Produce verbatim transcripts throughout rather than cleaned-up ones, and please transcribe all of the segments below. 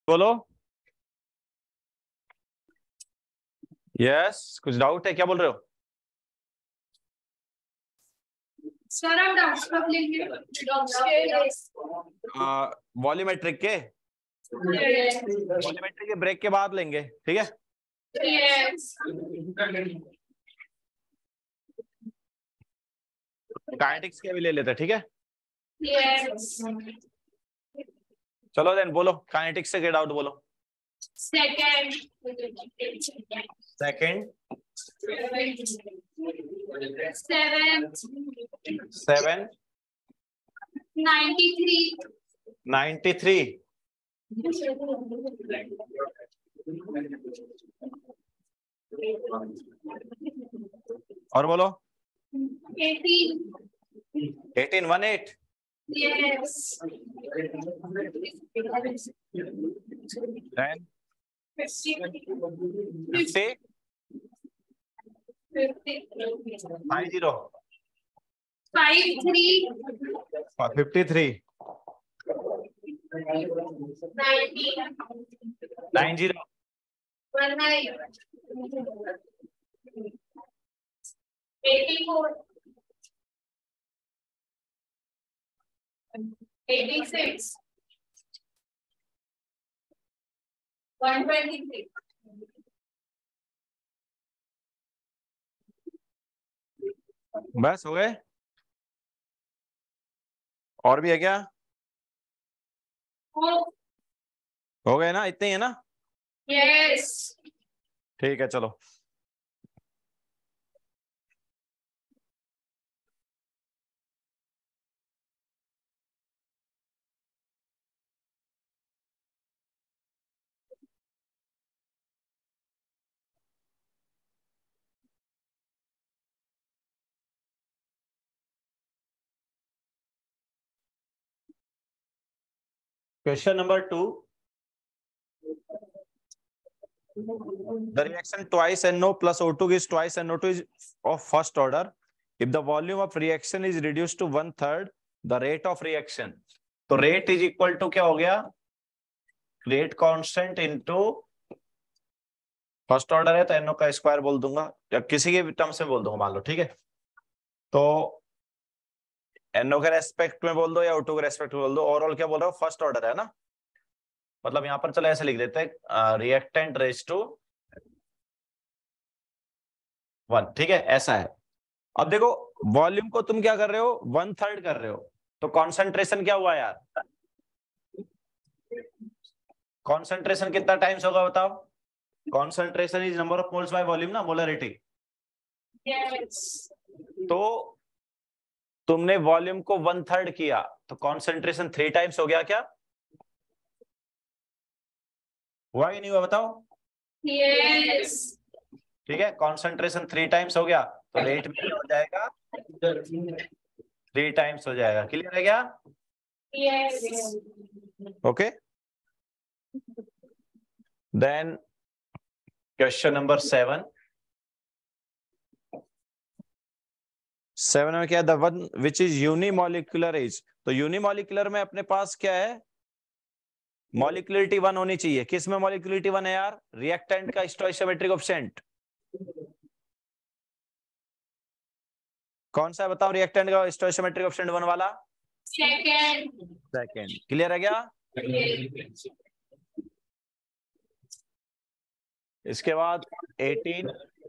बोलो। यस, कुछ डाउट है? क्या बोल रहे हो? सर आप डाउट्स कब लेंगे? वॉल्यूमेट्रिक के वॉल्यूमेट्रिक के ब्रेक के बाद लेंगे, ठीक है? काइनेटिक्स के भी ले लेते हैं, ठीक है? चलो देन बोलो, काइनेटिक्स से के डाउट बोलो। Second second seven seven ninety three ninety three और बोलो। Eighteen eighteen one eight yes then fifty fifty five zero five three fifty three ninety nine zero one nine eighty four eighty six one twenty three बस हो गए? और भी है क्या? हो गए ना? इतने ही है ना? यस ठीक है, चलो। Question number two. The reaction twice N O plus O two gives twice N O two is of first order. If the volume of reaction is reduced to one third, the rate of reaction. तो rate is equal to क्या हो गया? Rate constant into first order है तो N O का square बोल दूंगा या किसी के टर्म से बोल दूंगा, मान लो, ठीक है? तो N O के रेस्पेक्ट में बोल दो या O टू के रेस्पेक्ट में बोल दो, ओवरऑल क्या बोल रहा हूँ? फर्स्ट ऑर्डर है ना? मतलब यहां पर चलो ऐसे लिख देते हैं, रिएक्टेंट रेज टू वन, ठीक है? ऐसा है। अब देखो, वॉल्यूम को तुम क्या कर रहे हो? वन थर्ड कर रहे हो, तो कॉन्सेंट्रेशन क्या हुआ यार? कॉन्सेंट्रेशन कितना टाइम्स होगा बताओ? Concentration is number of moles by volume ना, मोलरिटी। यस तो तुमने वॉल्यूम को वन थर्ड किया तो कॉन्सेंट्रेशन थ्री टाइम्स हो गया क्या? हुआ कि नहीं हुआ बताओ? यस ठीक है, कॉन्सेंट्रेशन थ्री टाइम्स हो गया तो रेट भी क्या हो जाएगा? थ्री टाइम्स हो जाएगा। क्लियर है क्या? Yes okay, then question number seven. Seven में क्या है? The one which is unimolecular as. तो यूनिमॉलिक्यूलर में अपने पास क्या है? मॉलिक्यूलरिटी वन होनी चाहिए। किस में मॉलिक्यूलरिटी वन है यार? रिएक्टेंट का स्टोइकियोमेट्रिक कोएफिशिएंट कौन सा है बताओ? रिएक्टेंट का स्टोइकियोमेट्रिक कोएफिशिएंट वन वाला सेकंड सेकंड। क्लियर है क्या? इसके बाद eighteen,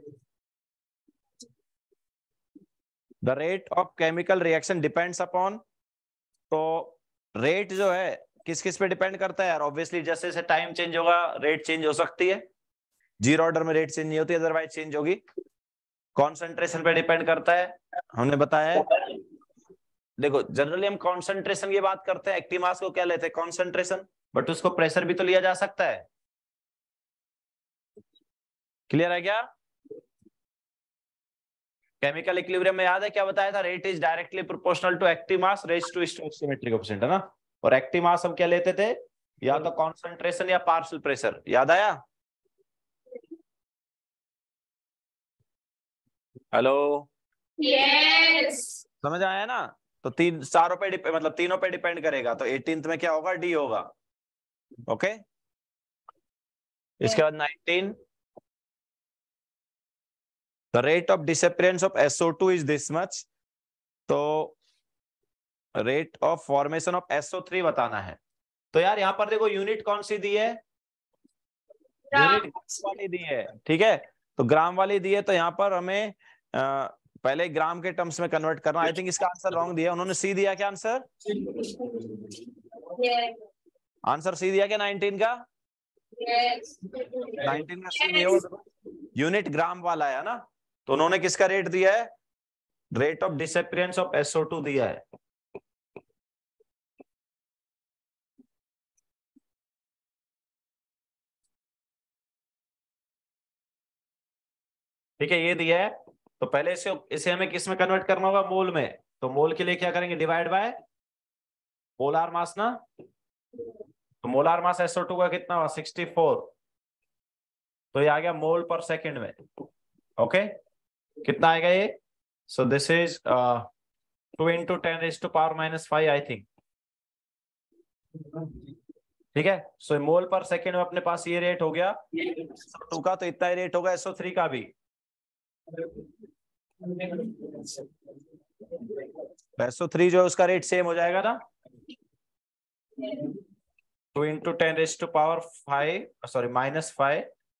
the rate of chemical reaction depends upon. तो रेट जो है किस किस पे डिपेंड करता है यार? ऑब्वियसली जैसे जैसे टाइम चेंज होगा रेट चेंज हो सकती है। जीरो ऑर्डर में रेट चेंज नहीं होती, अदरवाइज चेंज होगी। कॉन्सेंट्रेशन पे डिपेंड करता है, हमने बताया है। देखो, जनरली हम कॉन्सेंट्रेशन की बात करते हैं, एक्टिव मास को क्या लेते हैं? कॉन्सेंट्रेशन, बट उसको प्रेशर भी तो लिया जा सकता है। क्लियर है क्या? केमिकल इक्विलिब्रियम में याद है क्या बताया था? Rate is directly proportional to active mass raise to stoichiometric coefficient, है ना? और एक्टिव मास हम क्या लेते थे? या तो कॉन्सेंट्रेशन या पार्शियल प्रेशर। याद आया? हेलो, यस समझ आया ना? तो तीन चारों पे मतलब तीनों पे डिपेंड करेगा। तो एटीन्थ में क्या होगा? डी होगा। ओके, इसके बाद nineteen, the rate of disappearance of S O two is this much, तो rate of formation of S O three बताना है। तो यार यहाँ पर देखो यूनिट कौन सी दी है, यूनिट वाली दी है, ठीक है, तो ग्राम वाली दी है, तो यहाँ पर हमें आ, पहले ग्राम के टर्म्स में कन्वर्ट करना। आई थिंक इसका आंसर रॉन्ग दिया उन्होंने, सी दिया क्या आंसर, आंसर सी दिया क्या नाइनटीन का, नाइनटीन का सी नहीं होगा, यूनिट ग्राम वाला है ना, तो उन्होंने किसका रेट दिया है, rate of disappearance of S O two दिया है। ठीक है, ये दिया है, तो पहले इसे इसे हमें किस में कन्वर्ट करना होगा, मोल में, तो मोल के लिए क्या करेंगे, डिवाइड बाय मोलार मास ना, तो molar mass S O two का कितना हुआ, सिक्सटी फोर, तो ये आ गया मोल पर सेकंड में। ओके, कितना आएगा ये, so this is two into ten raise to power minus five I think, ठीक है। सो मोल पर सेकंड में अपने पास ये रेट हो गया एस ओ टू का, तो इतना ही रेट होगा एस ओ थ्री का भी, एस ओ थ्री जो है उसका रेट सेम हो जाएगा ना, two into ten raise to power five sorry minus five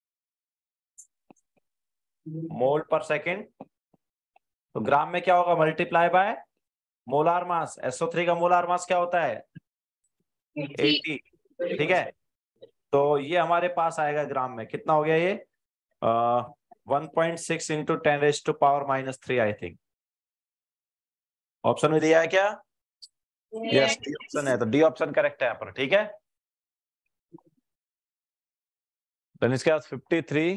mole per second, तो ग्राम में क्या होगा, multiply by molar mass, S O three का मोलार मास क्या होता है एटी, ठीक है, तो ये हमारे पास आएगा ग्राम में, कितना हो गया ये one point six into ten raise to power minus three I think, option में दिया है क्या, यस डी ऑप्शन है, तो डी ऑप्शन करेक्ट है यहाँ पर, ठीक है। देन इसके बाद फिफ्टी थ्री,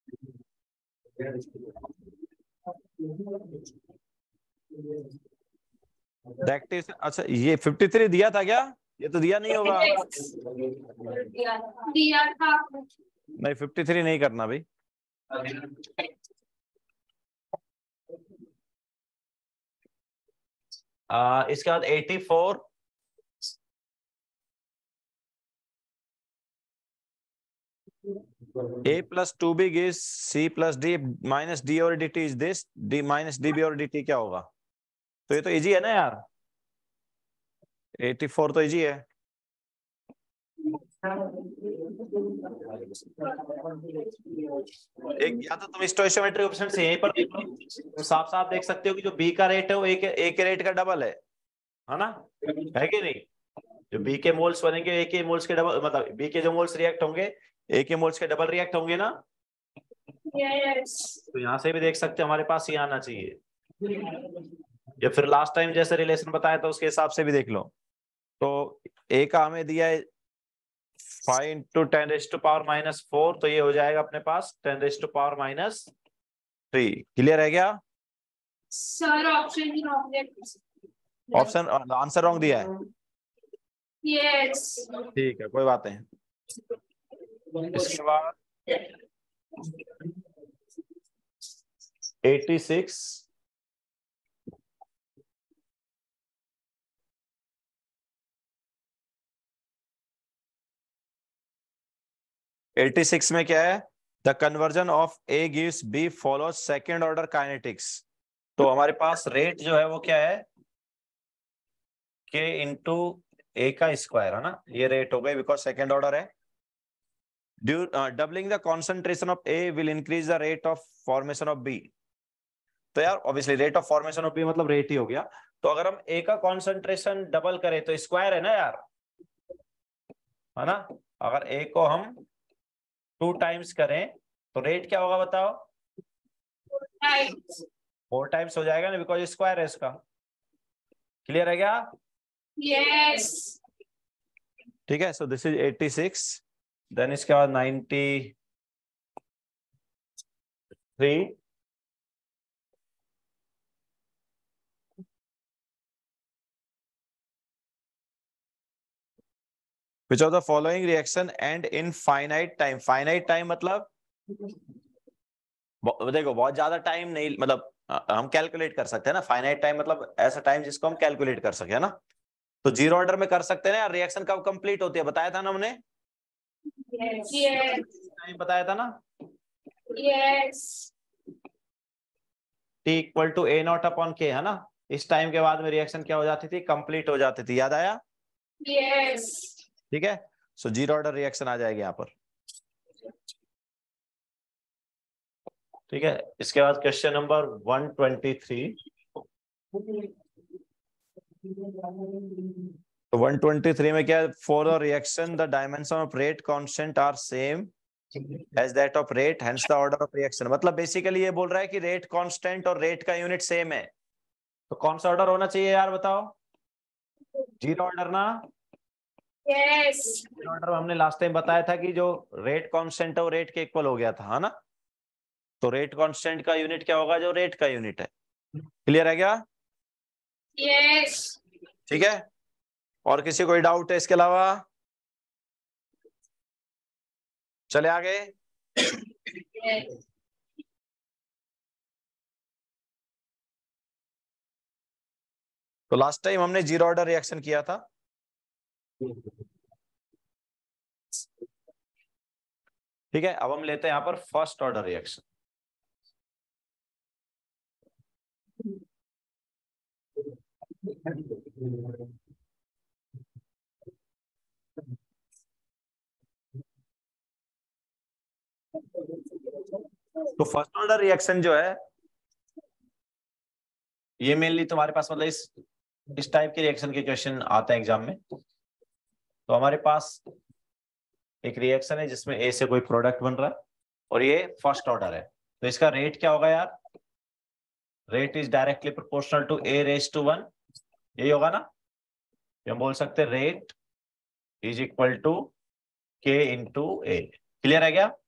दैट इज, अच्छा ये फिफ्टी थ्री दिया था क्या, ये तो दिया नहीं होगा, दिया था, नहीं फिफ्टी थ्री नहीं करना भाई, आ, इसके बाद eighty four, a plus two B gives c plus d minus d और dt is this, d minus db और dt क्या होगा, तो ये तो इजी है ना यार, एटी फोर तो इजी है। एक या तो तुम स्टोइशियोमेट्रिक ऑप्शन से यहीं पर देख लो, तुम साफ साफ देख सकते हो कि जो बी का रेट है वो एक ए के रेट का डबल है है ना, है कि नहीं, जो बी के मोल्स बनेंगे ए के मोल्स के डबल, मतलब बी के जो मोल्स रिएक्ट होंगे ए के मोल्स के डबल रिएक्ट होंगे ना, यस, तो यहाँ से भी देख सकते हैं हमारे पास ये आना चाहिए, या फिर लास्ट टाइम जैसे रिलेशन बताया था उसके हिसाब से भी देख लो, तो ए का हमें दिया है five into ten raise to power minus four, तो ये हो जाएगा अपने पास ten raise to power minus three, clear है क्या, सर ऑप्शन ही रॉन्ग है, ऑप्शन आंसर रॉन्ग दिया है, यस, ठीक है कोई बात नहीं। इसके बाद एटी सिक्स, एटी सिक्स में क्या है, the conversion of A gives B follows second order kinetics, तो हमारे पास रेट जो है वो क्या है के इंटू ए का स्क्वायर है ना, ये रेट हो गई बिकॉज सेकेंड ऑर्डर है, doubling the concentration of A will increase the rate of formation of B, तो यार obviously rate of formation of B मतलब रेट ही हो गया, तो अगर हम ए का कॉन्सेंट्रेशन डबल करें तो स्क्वायर है ना यार, है ना, अगर ए को हम टू टाइम्स करें तो रेट क्या होगा बताओ, फोर टाइम्स हो जाएगा ना, बिकॉज स्क्वायर है इसका, क्लियर है क्या, यस, ठीक है, so this is eighty six, then इसके बाद ninety three, which of the following reaction and in finite time, finite time मतलब देखो बहुत ज्यादा टाइम नहीं, मतलब हम कैलकुलेट कर सकते हैं ना, फाइनाइट टाइम मतलब ऐसा टाइम जिसको हम कैलकुलेट कर सके, है ना, तो जीरो ऑर्डर में कर सकते हैं ना, रिएक्शन कब कंप्लीट होती है बताया था ना हमने, Yes. Yes. टाइम बताया था ना, Yes. T equal to A naught upon K, है ना। इस टाइम के बाद में रिएक्शन क्या हो जाती थी, कंप्लीट हो जाती थी, याद आया। Yes. ठीक है, सो जीरो ऑर्डर रिएक्शन आ जाएगी यहाँ पर। ठीक है, इसके बाद question number one twenty three. तो वन ट्वेंटी थ्री में क्या है, for the reaction the dimension of rate constant are same as that of rate, hence the order of reaction. मतलब बेसिकली ये बोल रहा है कि रेट कांस्टेंट और रेट का यूनिट सेम है, तो कौन सा ऑर्डर होना चाहिए यार, बताओ। जीरो ऑर्डर ना। Yes. जीरो ऑर्डर में हमने लास्ट टाइम बताया था कि जो रेट कांस्टेंट है वो रेट के इक्वल हो गया था, है ना। तो रेट कांस्टेंट का यूनिट क्या होगा, जो रेट का यूनिट है। क्लियर है क्या? Yes. ठीक है, और किसी कोई डाउट है इसके अलावा? चले आगे। Yes. तो लास्ट टाइम हमने जीरो ऑर्डर रिएक्शन किया था। ठीक है, अब हम लेते हैं यहाँ पर फर्स्ट ऑर्डर रिएक्शन। तो फर्स्ट ऑर्डर रिएक्शन जो है ये मेनली तुम्हारे पास मतलब इस इस टाइप के रिएक्शन के क्वेश्चन आते हैं एग्जाम में। तो हमारे पास एक रिएक्शन है जिसमें ए से कोई प्रोडक्ट बन रहा है और ये फर्स्ट ऑर्डर है, तो इसका रेट क्या होगा यार, rate is directly proportional to A raise to one, यही होगा ना। हम बोल सकते हैं rate is equal to K into A. Clear है क्या?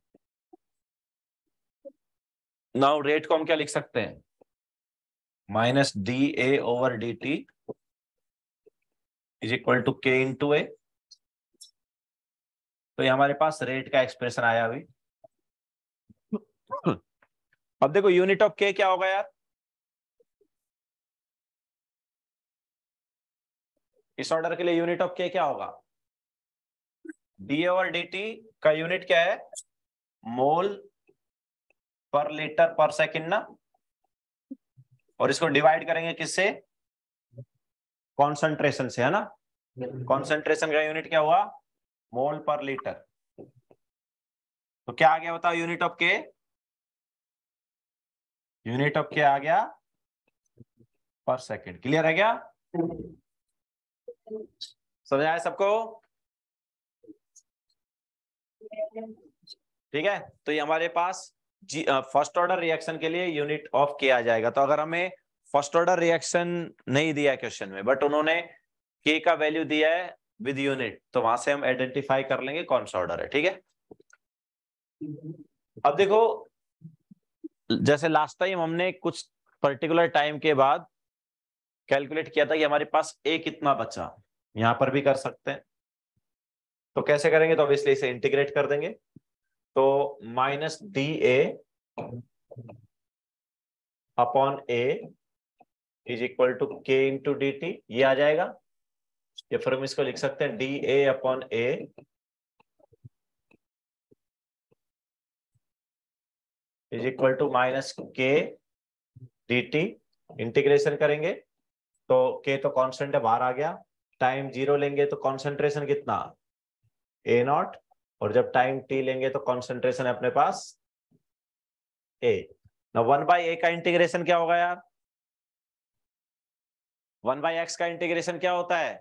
नाउ रेट को हम क्या लिख सकते हैं, minus D A over D T is equal to K into A. तो ये हमारे पास रेट का एक्सप्रेशन आया अभी। अब देखो यूनिट ऑफ के क्या होगा यार, इस ऑर्डर के लिए यूनिट ऑफ के क्या होगा, डी ओवर डी टी का यूनिट क्या है, मोल पर लीटर पर सेकंड ना, और इसको डिवाइड करेंगे किससे, कॉन्सेंट्रेशन से, है ना। कॉन्सेंट्रेशन का यूनिट क्या हुआ, मोल पर लीटर। तो क्या आ गया बताओ unit of K, unit of K आ गया पर सेकंड। क्लियर है क्या? समझ आया सबको? ठीक है, तो ये हमारे पास जी फर्स्ट ऑर्डर रिएक्शन के लिए यूनिट ऑफ के आ जाएगा। तो अगर हमें फर्स्ट ऑर्डर रिएक्शन नहीं दिया क्वेश्चन में बट उन्होंने के का वैल्यू दिया है विद यूनिट, तो वहां से हम आइडेंटिफाई कर लेंगे कौन सा ऑर्डर है। ठीक है, अब देखो जैसे लास्ट टाइम हमने कुछ पर्टिकुलर टाइम के बाद कैलकुलेट किया था कि हमारे पास ए कितना बचा, यहां पर भी कर सकते हैं। तो कैसे करेंगे, तो ऑब्वियसली इसे इंटीग्रेट कर देंगे। तो minus D A upon A is equal to K into D T, ये आ जाएगा। या फिर हम इसको लिख सकते हैं D A upon A is equal to minus K D T. Integration करेंगे तो के तो कांस्टेंट है, बाहर आ गया। टाइम जीरो लेंगे तो कॉन्सेंट्रेशन कितना, ए नॉट, और जब टाइम टी लेंगे तो कॉन्सेंट्रेशन है अपने पास ए। ना वन बाई ए का इंटीग्रेशन क्या होगा यार, वन बाई एक्स का इंटीग्रेशन क्या होता है,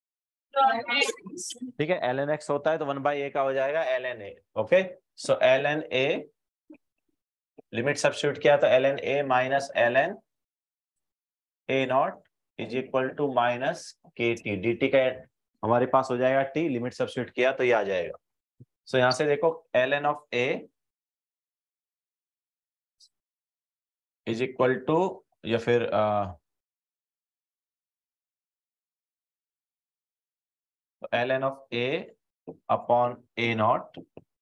ठीक है, एल एन एक्स होता है, तो वन बाई ए का हो जाएगा L N A. Okay, so L N A limit substitute किया तो L N A minus L N A naught is equal to minus के टी डी टी का हमारे पास हो जाएगा टी, लिमिट सब्स्टिट्यूट किया तो ये आ जाएगा। सो so, यहां से देखो L N of A is equal to, या फिर L N of A upon A naught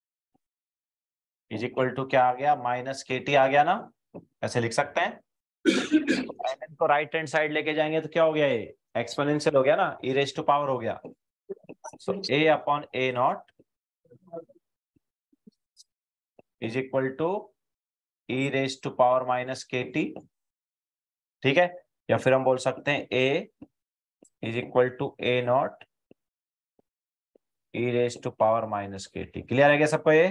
is equal to क्या आ गया, माइनस के टी आ गया ना, ऐसे लिख सकते हैं। एल एन को राइट हैंड साइड लेके जाएंगे तो क्या हो गया, ये एक्सपोनेंशियल हो गया ना, ई रेज टू पावर हो गया। So A upon A naught is equal to E raise to power minus के टी, ठीक है। या फिर हम बोल सकते हैं A is equal to A naught E raise to power minus के टी। क्लियर है क्या सबको ये?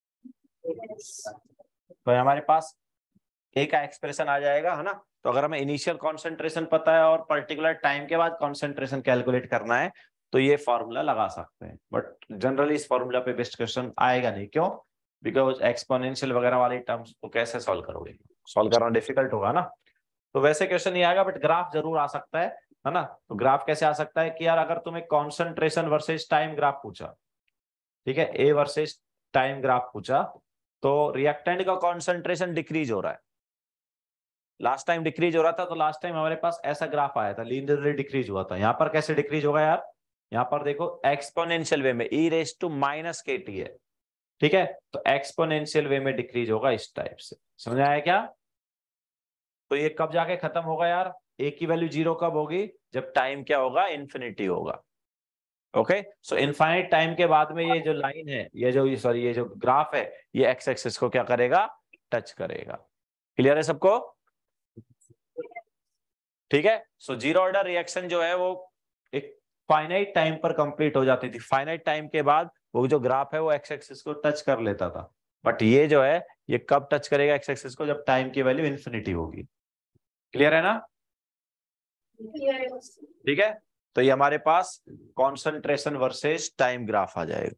तो हमारे पास ए का एक्सप्रेशन आ जाएगा, है ना। तो अगर हमें इनिशियल कॉन्सेंट्रेशन पता है और पर्टिकुलर टाइम के बाद कॉन्सेंट्रेशन कैलकुलेट करना है तो ये फॉर्मूला लगा सकते हैं, बट जनरली इस फॉर्मूला पे बेस्ट क्वेश्चन आएगा नहीं। क्यों? बिकॉज एक्सपोनेंशियल वगैरह वाली टर्म्स को कैसे सॉल्व करोगे, सॉल्व करना डिफिकल्ट होगा ना। तो वैसे क्वेश्चन नहीं आएगा, बट ग्राफ जरूर आ सकता है है ना। तो ग्राफ कैसे आ सकता है कि यार अगर तुम्हें कॉन्सेंट्रेशन वर्सेज टाइम ग्राफ पूछा, ठीक है, ए वर्सेज टाइम ग्राफ पूछा, तो रिएक्टेंट का कॉन्सेंट्रेशन डिक्रीज हो रहा है, लास्ट टाइम डिक्रीज हो रहा था, तो लास्ट टाइम हमारे पास ऐसा ग्राफ आया था, लीनियरली डिक्रीज हुआ था। यहाँ पर कैसे डिक्रीज होगा यार? यहाँ पर देखो एक्सपोनेंशियल वे में, ई रेज टू माइनस के टी है, ठीक है। तो एक्सपोनेंशियल वे में डिक्रीज होगा इस टाइप से, समझ आया क्या? तो ये कब जाके खत्म होगा यार? ए की वैल्यू जीरो कब होगी? जब टाइम क्या होगा? इन्फिनिटी होगा। ओके, सो इनफाइनाइट टाइम के बाद में ये जो लाइन है, ये जो सॉरी ये जो ग्राफ है, ये एक्स एक्सिस को क्या करेगा? टच करेगा। क्लियर है सबको? ठीक है। सो जीरो ऑर्डर रिएक्शन जो है वो एक फाइनाइट टाइम पर कंप्लीट हो जाती थी, फाइनाइट टाइम के बाद वो जो ग्राफ है वो एक्स एक्सिस को टच कर लेता था। बट ये जो है ये कब टच करेगा एक्स एक्सिस को? जब टाइम की वैल्यू इन्फिनिटी होगी। क्लियर है ना? ठीक है। तो ये हमारे पास कॉन्सेंट्रेशन वर्सेस टाइम ग्राफ आ जाएगा।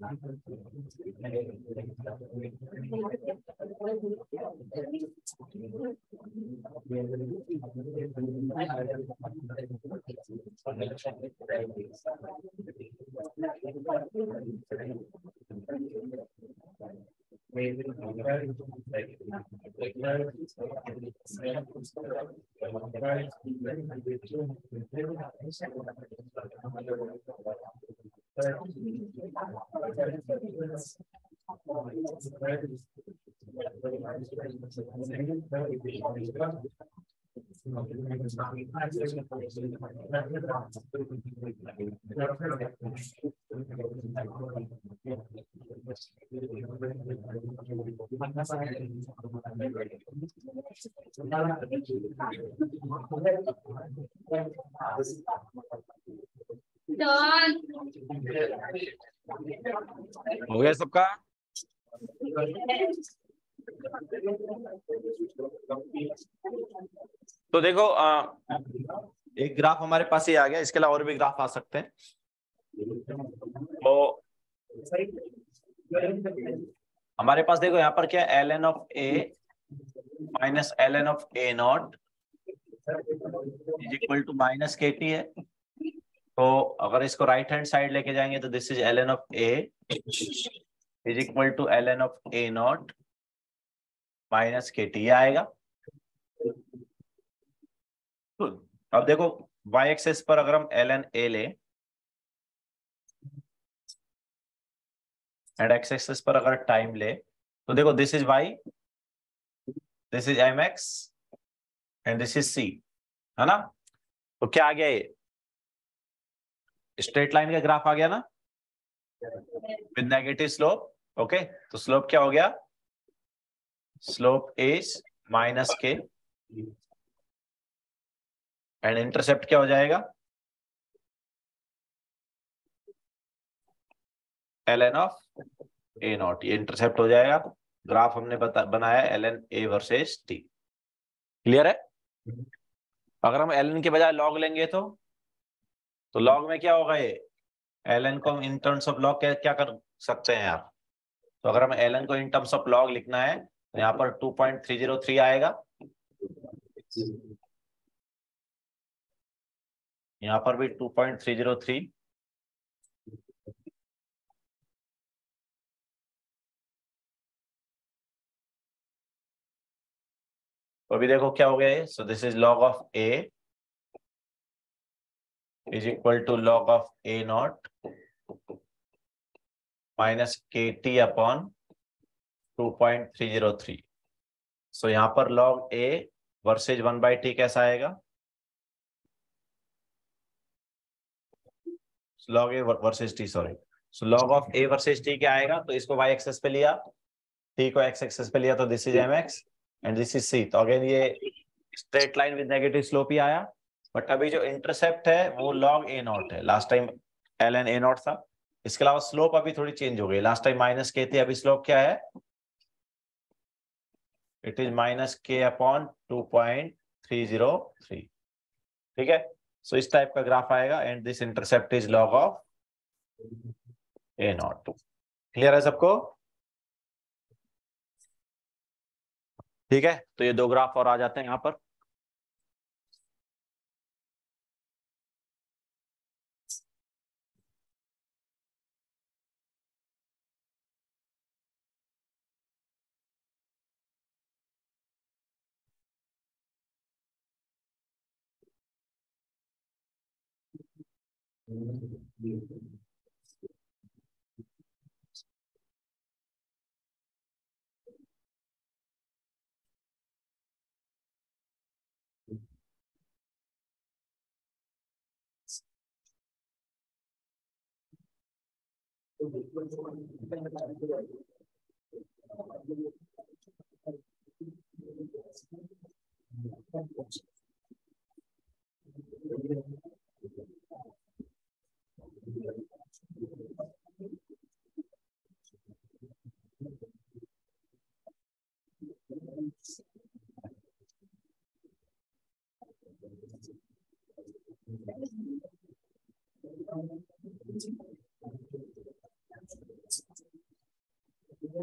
Done. हो गया सबका? तो देखो आ, एक ग्राफ हमारे पास ही आ गया, इसके अलावा और भी ग्राफ आ सकते हैं। तो हमारे पास देखो यहाँ पर क्या है, l N of a minus L N of a naught is equal to minus के टी है। तो अगर इसको राइट हैंड साइड लेके जाएंगे तो this is l N of A is equal to l N of a naught minus के t आएगा। तो अब देखो y एक्सेस पर अगर हम एल एन ए ले एंड x एक्सेस पर अगर टाइम ले तो देखो this is y, this is m x and this is c, है ना। तो क्या आ गया, ये स्ट्रेट लाइन का ग्राफ आ गया ना विद नेगेटिव स्लोप। ओके, तो स्लोप क्या हो गया, slope is minus k and intercept क्या हो जाएगा, L N of a naught, ये इंटरसेप्ट हो जाएगा। ग्राफ हमने बता बनाया l N a versus t. Clear है? अगर हम एल एन के बजाय लॉग लेंगे तो तो लॉग में क्या होगा, ये एल एन को हम इन टर्म्स ऑफ लॉग क्या, क्या कर सकते हैं यार। तो अगर हमें एल एन को इन टर्म्स ऑफ लॉग लिखना है तो यहाँ पर two point three zero three आएगा, यहाँ पर भी two point three zero three, तो अभी देखो क्या हो गया है। So this is log of A is equal to log of a naught minus के t upon two point three zero three. So यहाँ पर log a versus one by t कैसा आएगा, log a versus t, sorry. So log of a versus t क्या आएगा, तो इसको Y access पे लिया, टी को एक्स एक्सेस पे लिया, तो this is m x and this is c. तो अगेन ये straight line with negative slope ही आया, बट अभी जो इंटरसेप्ट है वो लॉग ए नॉट है। Last time l N A naught था। इसके अलावा स्लोप अभी थोड़ी चेंज हो गई, लास्ट टाइम माइनस के थी, अभी स्लोप क्या है, it is minus k upon two point three zero three. ठीक है, सो इस टाइप का ग्राफ आएगा and this intercept is log of a naught. Clear है सबको? ठीक है, तो ये दो ग्राफ और आ जाते हैं यहाँ पर।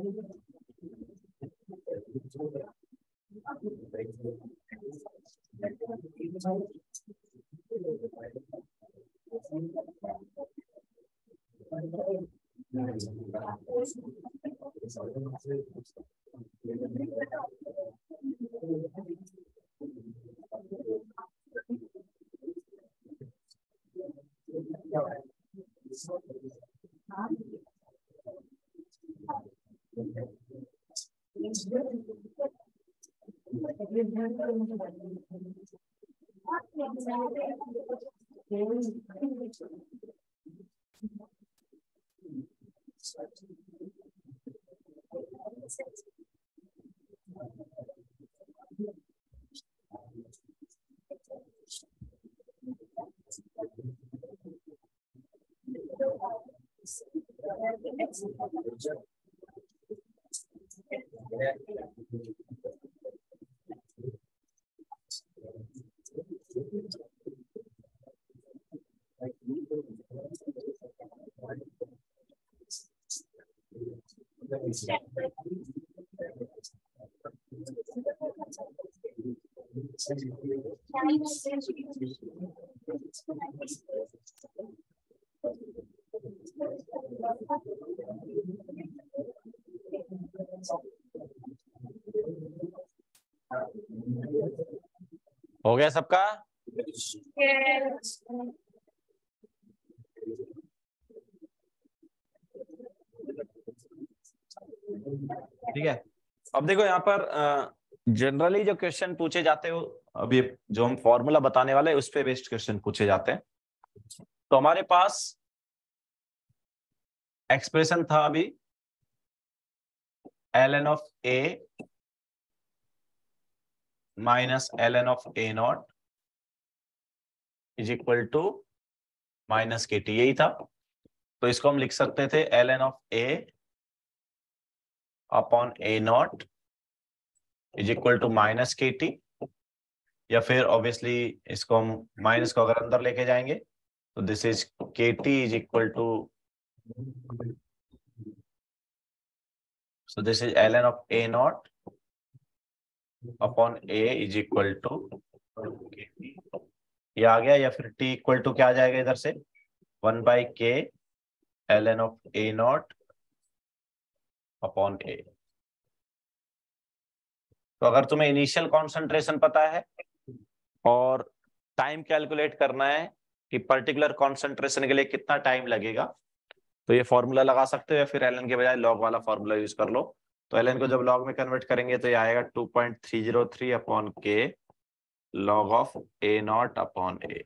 हो गया सबका? Yes. ठीक है, अब देखो यहाँ पर जनरली जो क्वेश्चन पूछे जाते हो, अभी जो हम फॉर्मूला बताने वाले उस पे बेस्ड क्वेश्चन पूछे जाते हैं। तो हमारे पास एक्सप्रेशन था अभी l N of a minus L N of a naught is equal to minus के टी, यही था। तो इसको हम लिख सकते थे l N of A upon A naught is equal to minus के टी, या फिर ऑब्वियसली इसको हम माइनस को अगर अंदर लेके जाएंगे तो this is k t is equal to, so this is l N of a naught upon A is equal to k t, ये आ गया। या फिर टी इक्वल टू क्या आ जाएगा इधर से, one by k l N of a naught upon a. तो अगर तुम्हें इनिशियल कॉन्सेंट्रेशन पता है और टाइम कैलकुलेट करना है कि पर्टिकुलर कॉन्सेंट्रेशन के लिए कितना टाइम लगेगा, तो ये फॉर्मूला लगा सकते हो, या फिर एल एन के बजाय लॉग वाला फॉर्मूला यूज कर लो। तो एल एन को जब लॉग में कन्वर्ट करेंगे तो ये आएगा two point three zero three upon k log of a naught upon a.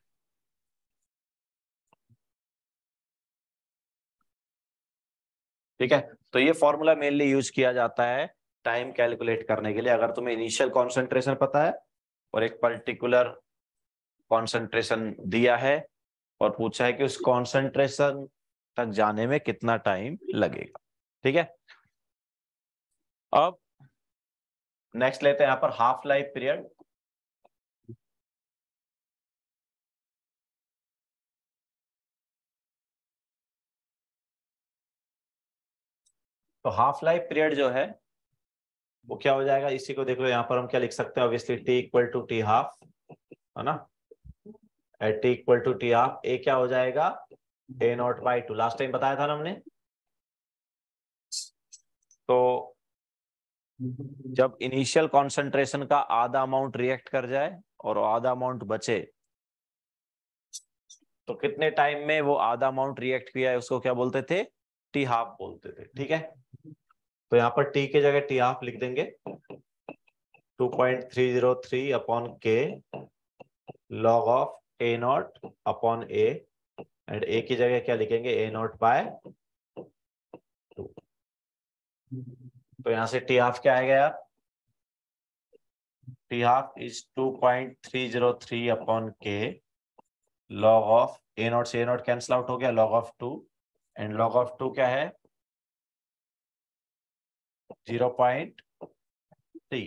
ठीक है, तो ये फॉर्मूला मेनली यूज किया जाता है टाइम कैलकुलेट करने के लिए। अगर तुम्हें इनिशियल कॉन्सेंट्रेशन पता है और एक पर्टिकुलर कॉन्सेंट्रेशन दिया है और पूछा है कि उस कॉन्सेंट्रेशन तक जाने में कितना टाइम लगेगा। ठीक है, अब नेक्स्ट लेते हैं यहाँ पर हाफ लाइफ पीरियड। तो हाफ लाइफ पीरियड जो है वो क्या हो जाएगा, इसी को देख लो। यहाँ पर हम क्या लिख सकते हैं, obviously t equal to t half, है ना। At t equal to t half a क्या हो जाएगा, a naught by two, last time बताया था ना हमने। तो जब इनिशियल कॉन्सेंट्रेशन का आधा अमाउंट रिएक्ट कर जाए और आधा अमाउंट बचे, तो कितने टाइम में वो आधा अमाउंट रिएक्ट किया है उसको क्या बोलते थे, टी हाफ बोलते थे। ठीक है, तो यहाँ पर टी की जगह टी हाफ लिख देंगे, two point three zero three upon k log of a naught upon a, and a की जगह क्या लिखेंगे, ए नॉट बाय टू। तो यहां से टी हाफ क्या आएगा यार, t half is two point three zero three upon k log of a naught से ए नॉट कैंसिल आउट हो गया, log of two, and log of two क्या है, जीरो पॉइंट थ्री।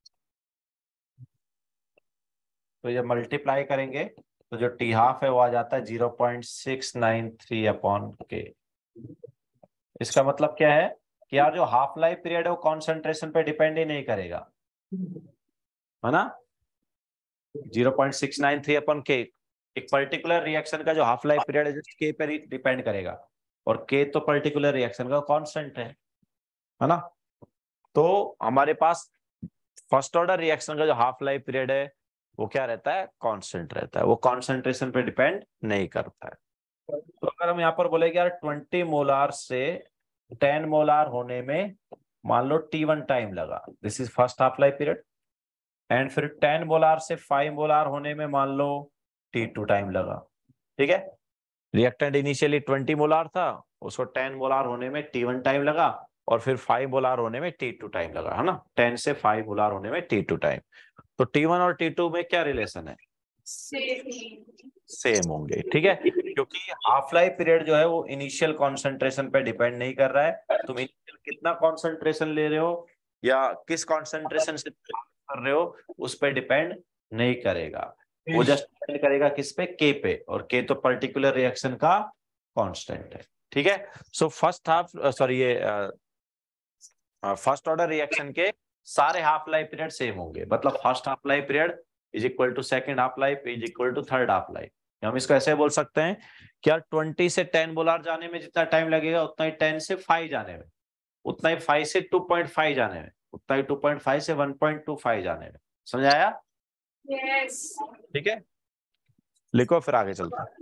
तो जब मल्टीप्लाई करेंगे तो जो टी हाफ है वो आ जाता है zero point six nine three upon k. इसका मतलब क्या है कि यार जो हाफ लाइफ पीरियड है वो कॉन्सेंट्रेशन पे डिपेंड ही नहीं करेगा, है ना। Zero point six nine three upon k, एक पर्टिकुलर रिएक्शन का जो हाफ लाइफ पीरियड है जस्ट के पे डिपेंड करेगा, और के तो पर्टिकुलर रिएक्शन का कांस्टेंट है, है ना। तो हमारे पास फर्स्ट ऑर्डर रिएक्शन का जो हाफ लाइफ पीरियड है वो क्या रहता है, कांस्टेंट रहता है, वो कॉन्सेंट्रेशन पे डिपेंड नहीं करता है। तो अगर हम यहाँ पर बोले कि यार ट्वेंटी मोलार से टेन मोलार होने में मान लो टी वन टाइम लगा, this is first half life period, and फिर टेन मोलार से फाइव मोलार होने में मान लो टी टू टाइम लगा, ठीक है। रिएक्टेंट इनिशियली ट्वेंटी मोलार था, उसको टेन मोलार होने में टी वन टाइम लगा, और फिर फाइव मोलार होने में टी टू टाइम लगा, है ना। टेन से फाइव मोलार होने में टी टू टाइम। तो टी वन और टी टू में क्या रिलेशन है, सेम होंगे, ठीक है, क्योंकि हाफ लाइफ पीरियड जो है वो इनिशियल कॉन्सेंट्रेशन पे डिपेंड नहीं कर रहा है। तुम इनिशियल कितना कॉन्सेंट्रेशन ले रहे हो या किस कॉन्सेंट्रेशन से कर रहे हो उस पर डिपेंड नहीं करेगा, वो जस्ट डिपेंड करेगा किस पे, के पे, और के तो पर्टिकुलर रिएक्शन का कांस्टेंट है, ठीक है। सो फर्स्ट हाफ सॉरी ये फर्स्ट ऑर्डर रिएक्शन के सारे हाफ लाइफ पीरियड सेम होंगे, मतलब first half life period is equal to second half life is equal to third half life. हम इसको ऐसे बोल सकते हैं कि यार ट्वेंटी से टेन मोलार जाने में जितना टाइम लगेगा उतना ही टेन से फाइव जाने में, उतना ही फाइव से टू पॉइंट फाइव जाने में, उतना ही टू पॉइंट फाइव से वन पॉइंट टू फाइव जाने में। समझ आया? यस। ठीक है, लिखो फिर आगे चलते हैं।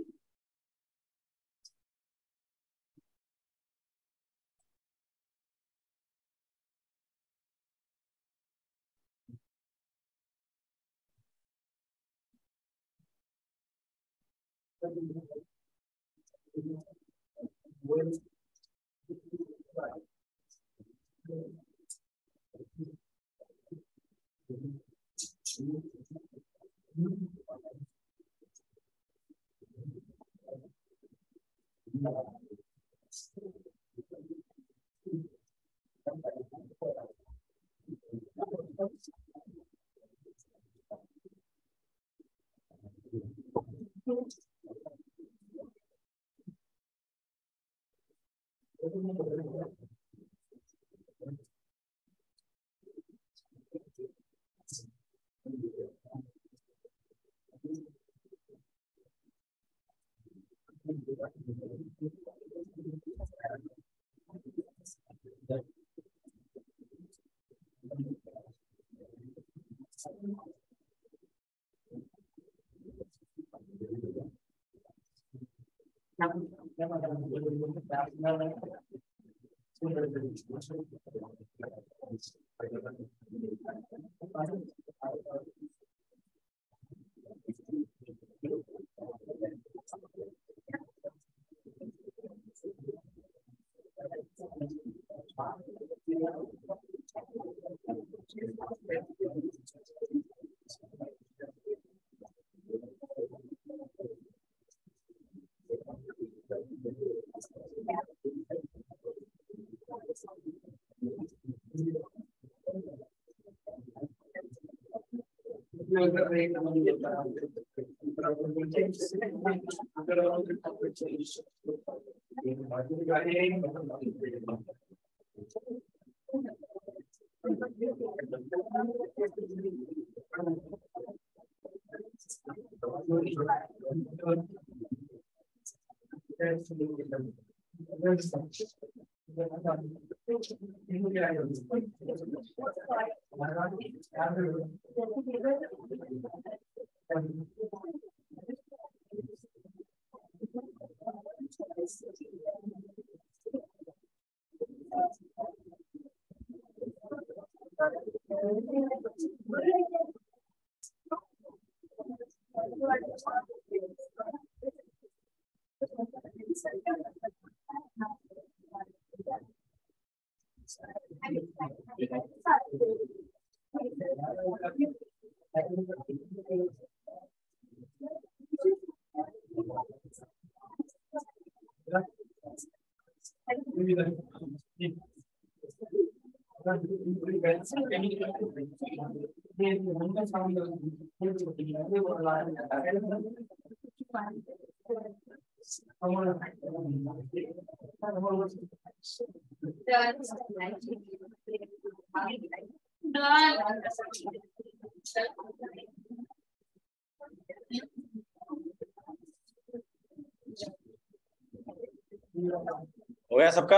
हो गया सबका?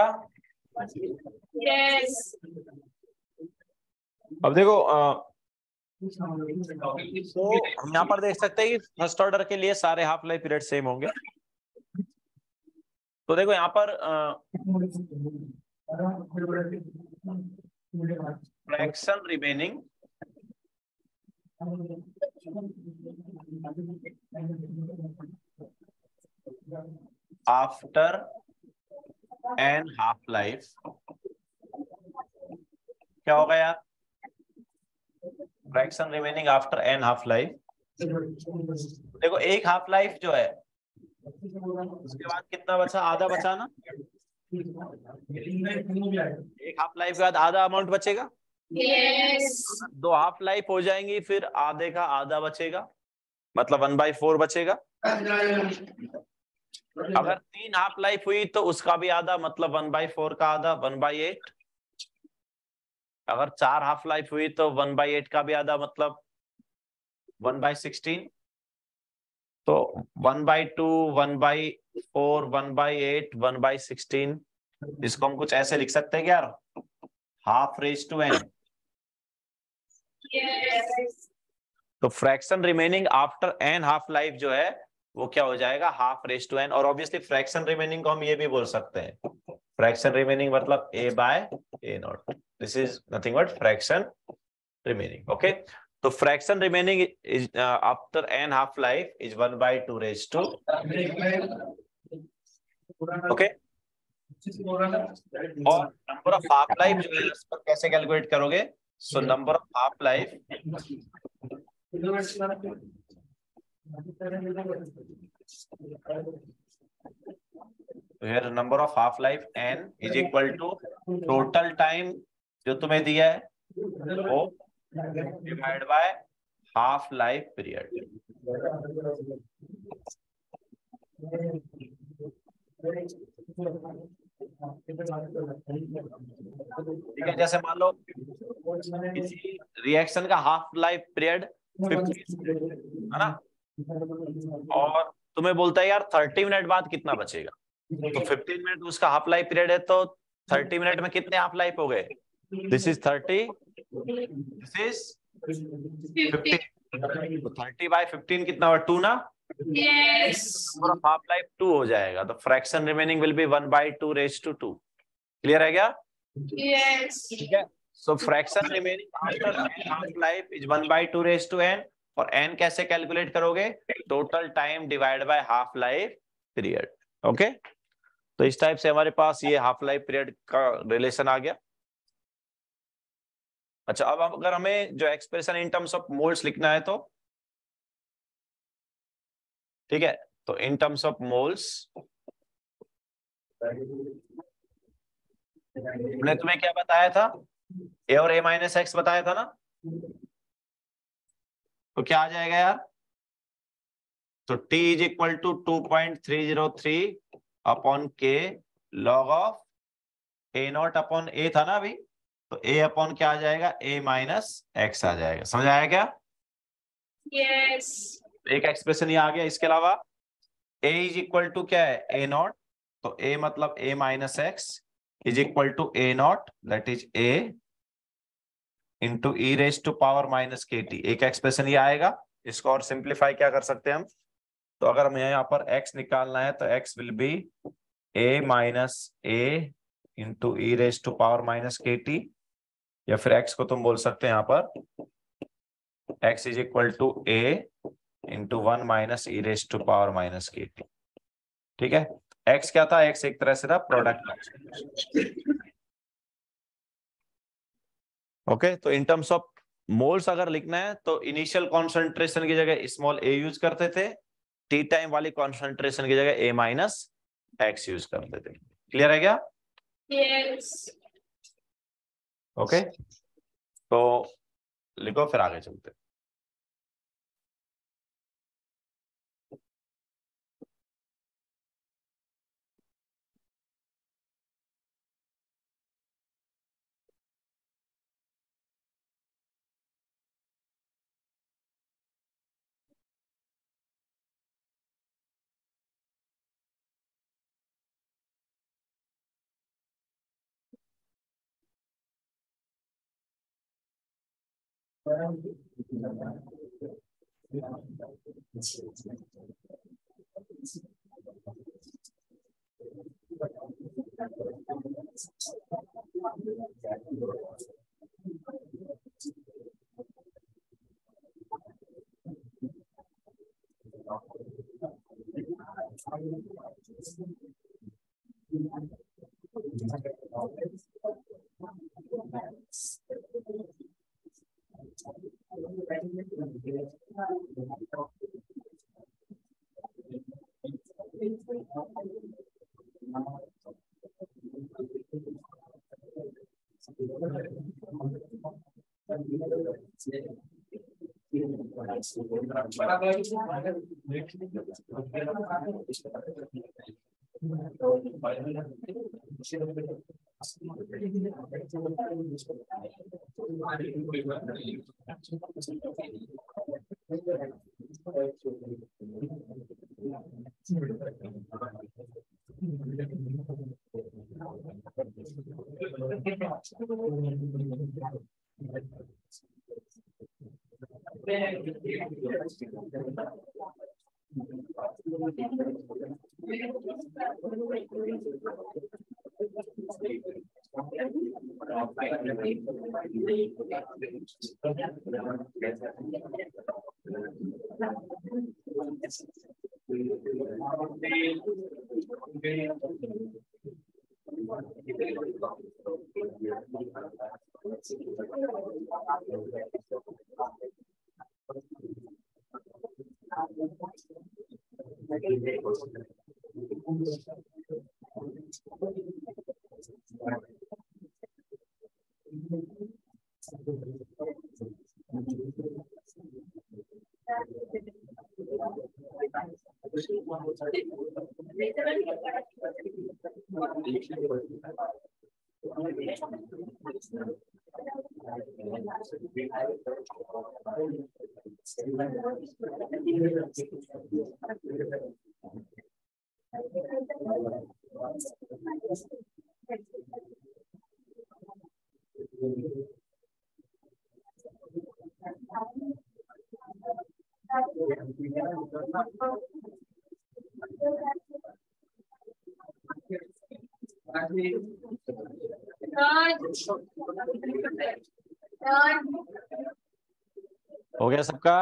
Yes. अब देखो आ, तो हम यहाँ पर देख सकते हैं कि फर्स्ट ऑर्डर के लिए सारे हाफ लाइफ पीरियड सेम होंगे। तो देखो यहाँ पर fraction remaining after n half life क्या होगा यार? Fraction remaining after n half life, देखो एक हाफ लाइफ जो है उसके बाद कितना बचा? आधा बचा ना? एक हाफ लाइफ के बाद आधा अमाउंट बचेगा। Yes. दो हाफ लाइफ हो जाएंगी फिर आधे का आधा बचेगा, मतलब वन बाई फोर बचेगा। अगर तीन हाफ लाइफ हुई तो उसका भी आधा, मतलब वन बाई फोर का आधा, वन बाई एट। अगर चार हाफ लाइफ हुई तो वन बाई एट का भी आधा, मतलब वन बाई सिक्सटीन। तो one by two, one by four, one by eight, one by sixteen, इसको हम कुछ ऐसे लिख सकते हैं क्या यार? Half raise to n. Yes. तो fraction remaining after n half life जो है वो क्या हो जाएगा? Half raise to n. और ऑब्वियसली फ्रैक्शन रिमेनिंग को हम ये भी बोल सकते हैं, फ्रैक्शन रिमेनिंग मतलब a by a naught. This is nothing but fraction remaining. Okay, तो fraction remaining is after n half life is one by two raise to. Okay, और नंबर ऑफ हाफ लाइफ जो है उस पर कैसे calculate करोगे? So number of half life here number of half life n is equal to total time जो तुम्हें दिया है वो divide by half life period. ठीक है, जैसे मान लो किसी रिएक्शन का हाफ लाइफ पीरियड फिफ्टीन है ना, और तुम्हें बोलता है यार थर्टी मिनट बाद कितना बचेगा। तो फिफ्टीन मिनट उसका हाफ लाइफ पीरियड है, तो थर्टी मिनट में कितने हाफ लाइफ हो गए? This is thirty, this is fifteen. तो थर्टी बाय फिफ्टीन कितना हुआ? टू ना? Yes. Number of half life two हो जाएगा। तो fraction remaining will be one by two raise to two. Clear है क्या? Yes. ठीक है, so fraction remaining after half life is one by two raise to n. और n कैसे calculate करोगे? Total time divide by half life period. Okay, तो इस type से हमारे पास ये हाफ लाइफ पीरियड का रिलेशन आ गया। अच्छा, अब अगर हमें जो expression in terms of moles लिखना है तो ठीक है, तो इन टर्म्स ऑफ मोल्स मैंने तुम्हें क्या बताया था? ए और ए माइनस एक्स बताया था ना? तो क्या आ जाएगा यार? तो T is equal to two point three zero three upon k log of a naught upon a था ना अभी, तो ए अपॉन क्या आ जाएगा? ए माइनस एक्स आ जाएगा। समझ आया क्या? Yes. एक एक्सप्रेशन ये आ गया। इसके अलावा ए इज इक्वल टू क्या है? ए नॉट, तो ए मतलब a minus x is equal to A naught, that is a into e raise to power minus के टी। एक एक्सप्रेशन ये आएगा। इसको और सिंप्लीफाई क्या कर सकते हैं हम? तो अगर हमें यहाँ पर x निकालना है तो x will be a minus a into e raise to power minus के टी, या फिर x को तुम बोल सकते हैं यहाँ पर x is equal to a into one minus e raise to power minus के टी। ठीक है, x क्या था? x एक तरह से था प्रोडक्ट। ओके, तो इन टर्म्स ऑफ मोल्स अगर लिखना है तो इनिशियल कॉन्सेंट्रेशन की जगह स्मॉल a यूज करते थे, टी टाइम वाली कॉन्सेंट्रेशन की जगह a माइनस एक्स यूज करते थे। क्लियर है क्या? Yes. ओके, तो लिखो फिर आगे चलते हैं। हो गया सबका?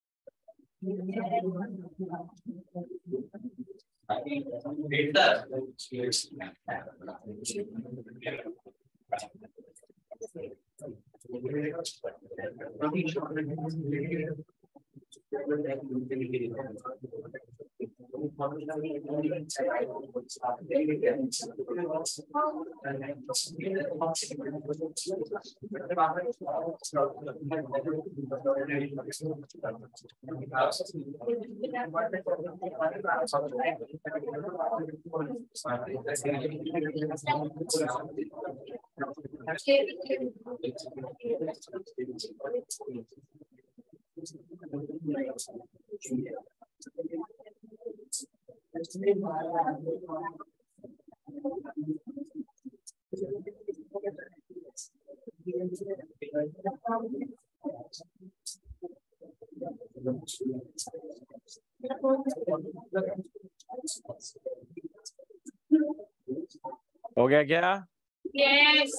हो गया क्या? Yes.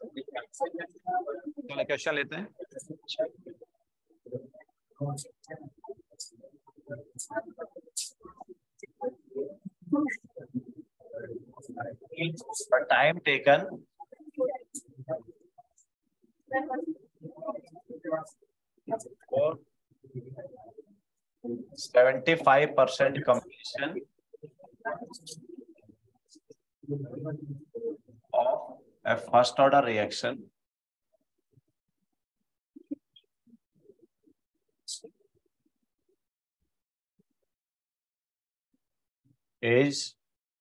चलो क्वेश्चन लेते हैं। Time taken for seventy-five percent completion of a first order reaction is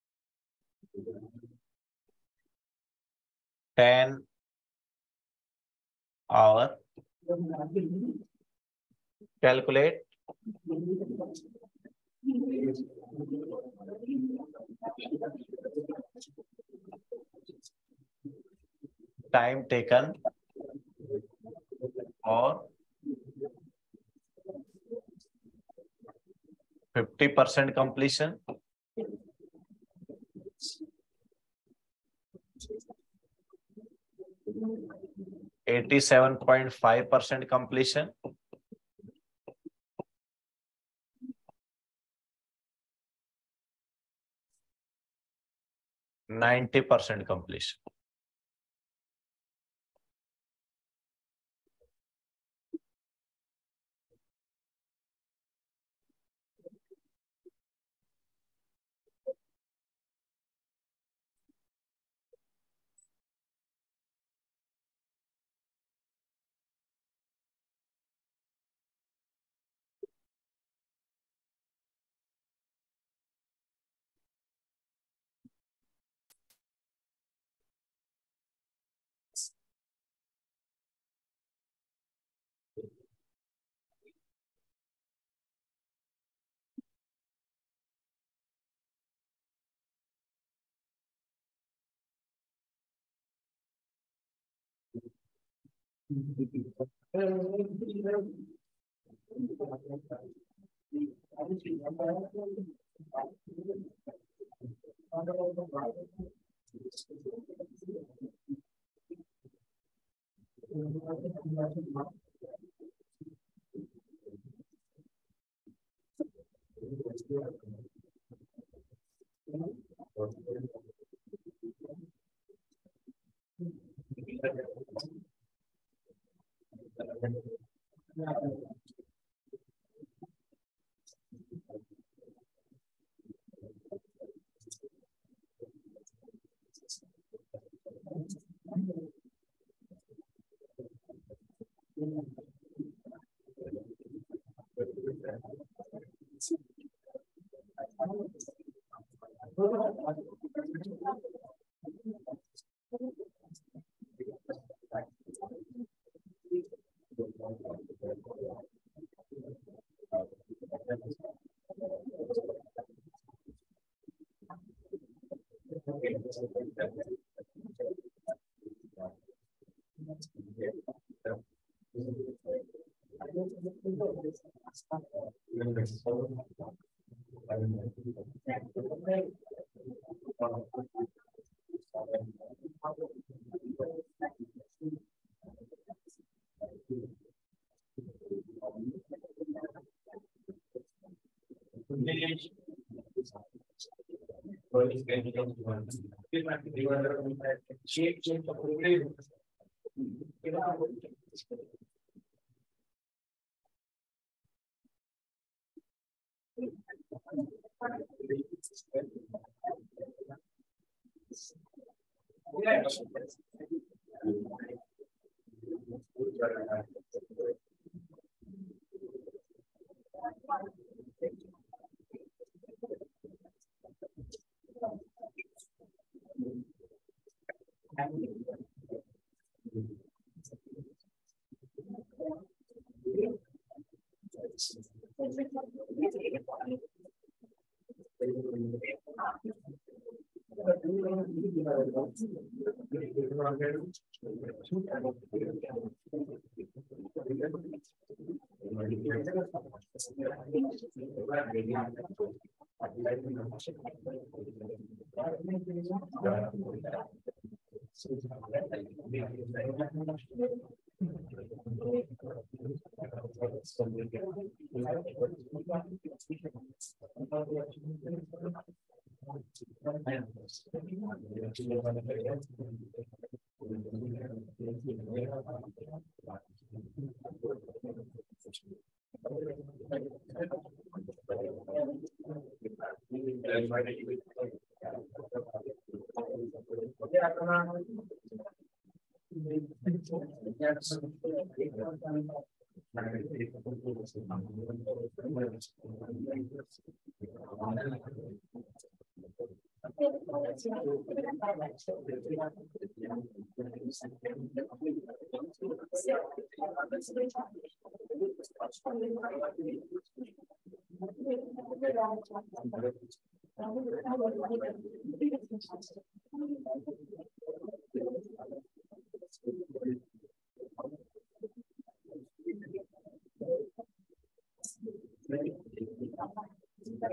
ten hour. Calculate time taken for fifty percent completion, eighty seven point five percent completion, ninety percent completion.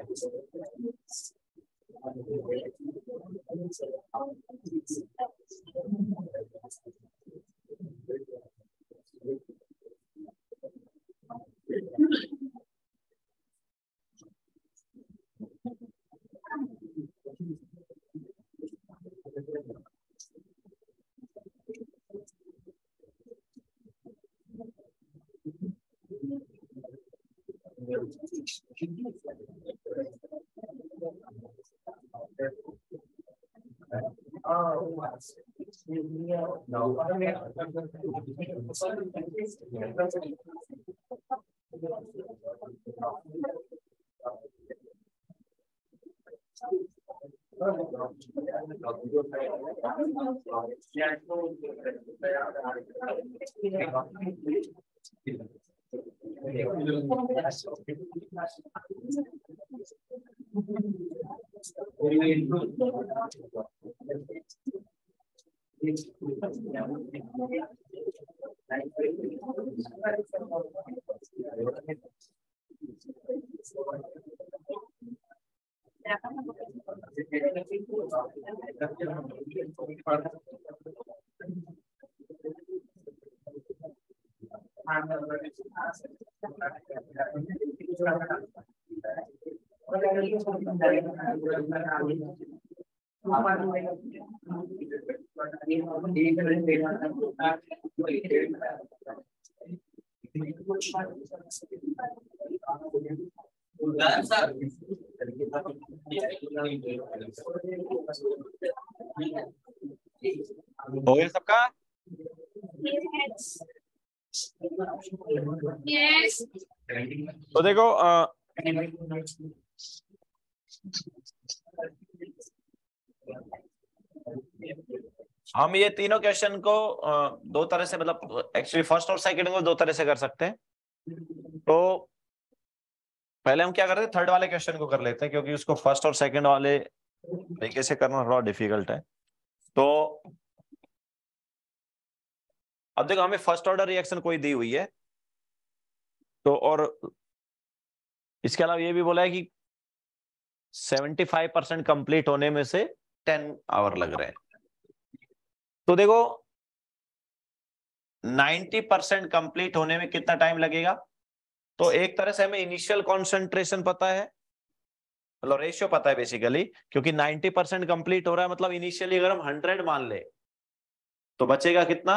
हो गया सबका? Yes. तो देखो आ, हम ये तीनों question को आ, दो तरह से, मतलब एक्चुअली फर्स्ट और सेकंड को दो तरह से कर सकते हैं। तो पहले हम क्या करते हैं, थर्ड वाले क्वेश्चन को कर लेते हैं, क्योंकि उसको फर्स्ट और सेकंड वाले तरीके से करना थोड़ा डिफिकल्ट है। तो अब देखो, हमें फर्स्ट ऑर्डर रिएक्शन कोई दी हुई है, तो और इसके अलावा ये भी बोला है कि पचहत्तर परसेंट कंप्लीट होने में से दस आवर लग रहे हैं। तो देखो नब्बे परसेंट कंप्लीट होने में कितना टाइम लगेगा? तो एक तरह से हमें इनिशियल कॉन्सेंट्रेशन पता है, मतलब रेशियो पता है बेसिकली, क्योंकि नब्बे परसेंट कंप्लीट हो रहा है, मतलब इनिशियली अगर हम सौ मान ले तो बचेगा कितना?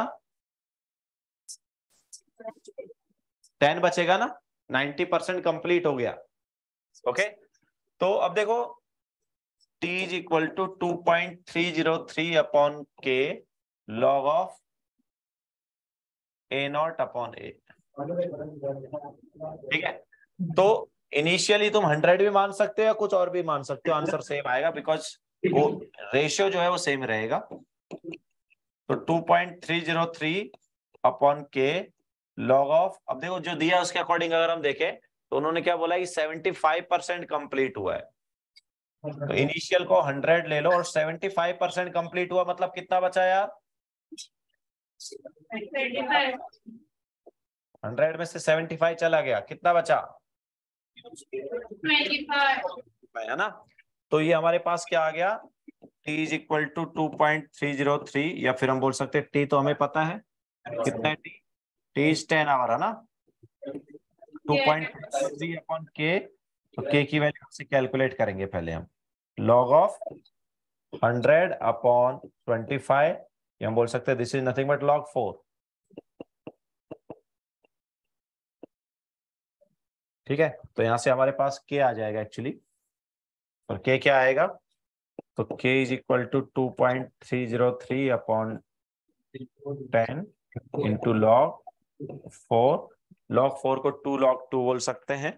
दस बचेगा ना, नब्बे परसेंट कंप्लीट हो गया। ओके, तो अब देखो T is equal to two point three zero three upon k log of a naught upon a. ठीक है, तो इनिशियली तुम हंड्रेड भी मान सकते हो या कुछ और भी मान सकते हो, आंसर सेम आएगा, बिकॉज वो रेशियो जो है वो सेम रहेगा। तो two point three zero three upon k log of, अब देखो जो दिया उसके अकॉर्डिंग अगर हम देखें तो उन्होंने क्या बोला कि पचहत्तर परसेंट कंप्लीट हुआ है। तो इनिशियल को हंड्रेड ले लो और पचहत्तर परसेंट कंप्लीट हुआ, मतलब कितना बचा यार? हंड्रेड में से पचहत्तर चला गया, कितना बचा? है ना। तो ये हमारे पास क्या आ गया, T is equal to two point three zero three, या फिर हम बोल सकते हैं T तो हमें पता है कितना है, T T is ten hour है ना। Two point three upon k, तो के की वैल्यू से कैलकुलेट करेंगे पहले हम, log of hundred upon twenty five, या हम बोल सकते हैं this is nothing but log four. ठीक है, तो यहां से हमारे पास के आ जाएगा एक्चुअली, और के क्या आएगा, तो k is equal to two point three zero three upon ten into log four. Log फोर को टू लॉग टू बोल सकते हैं।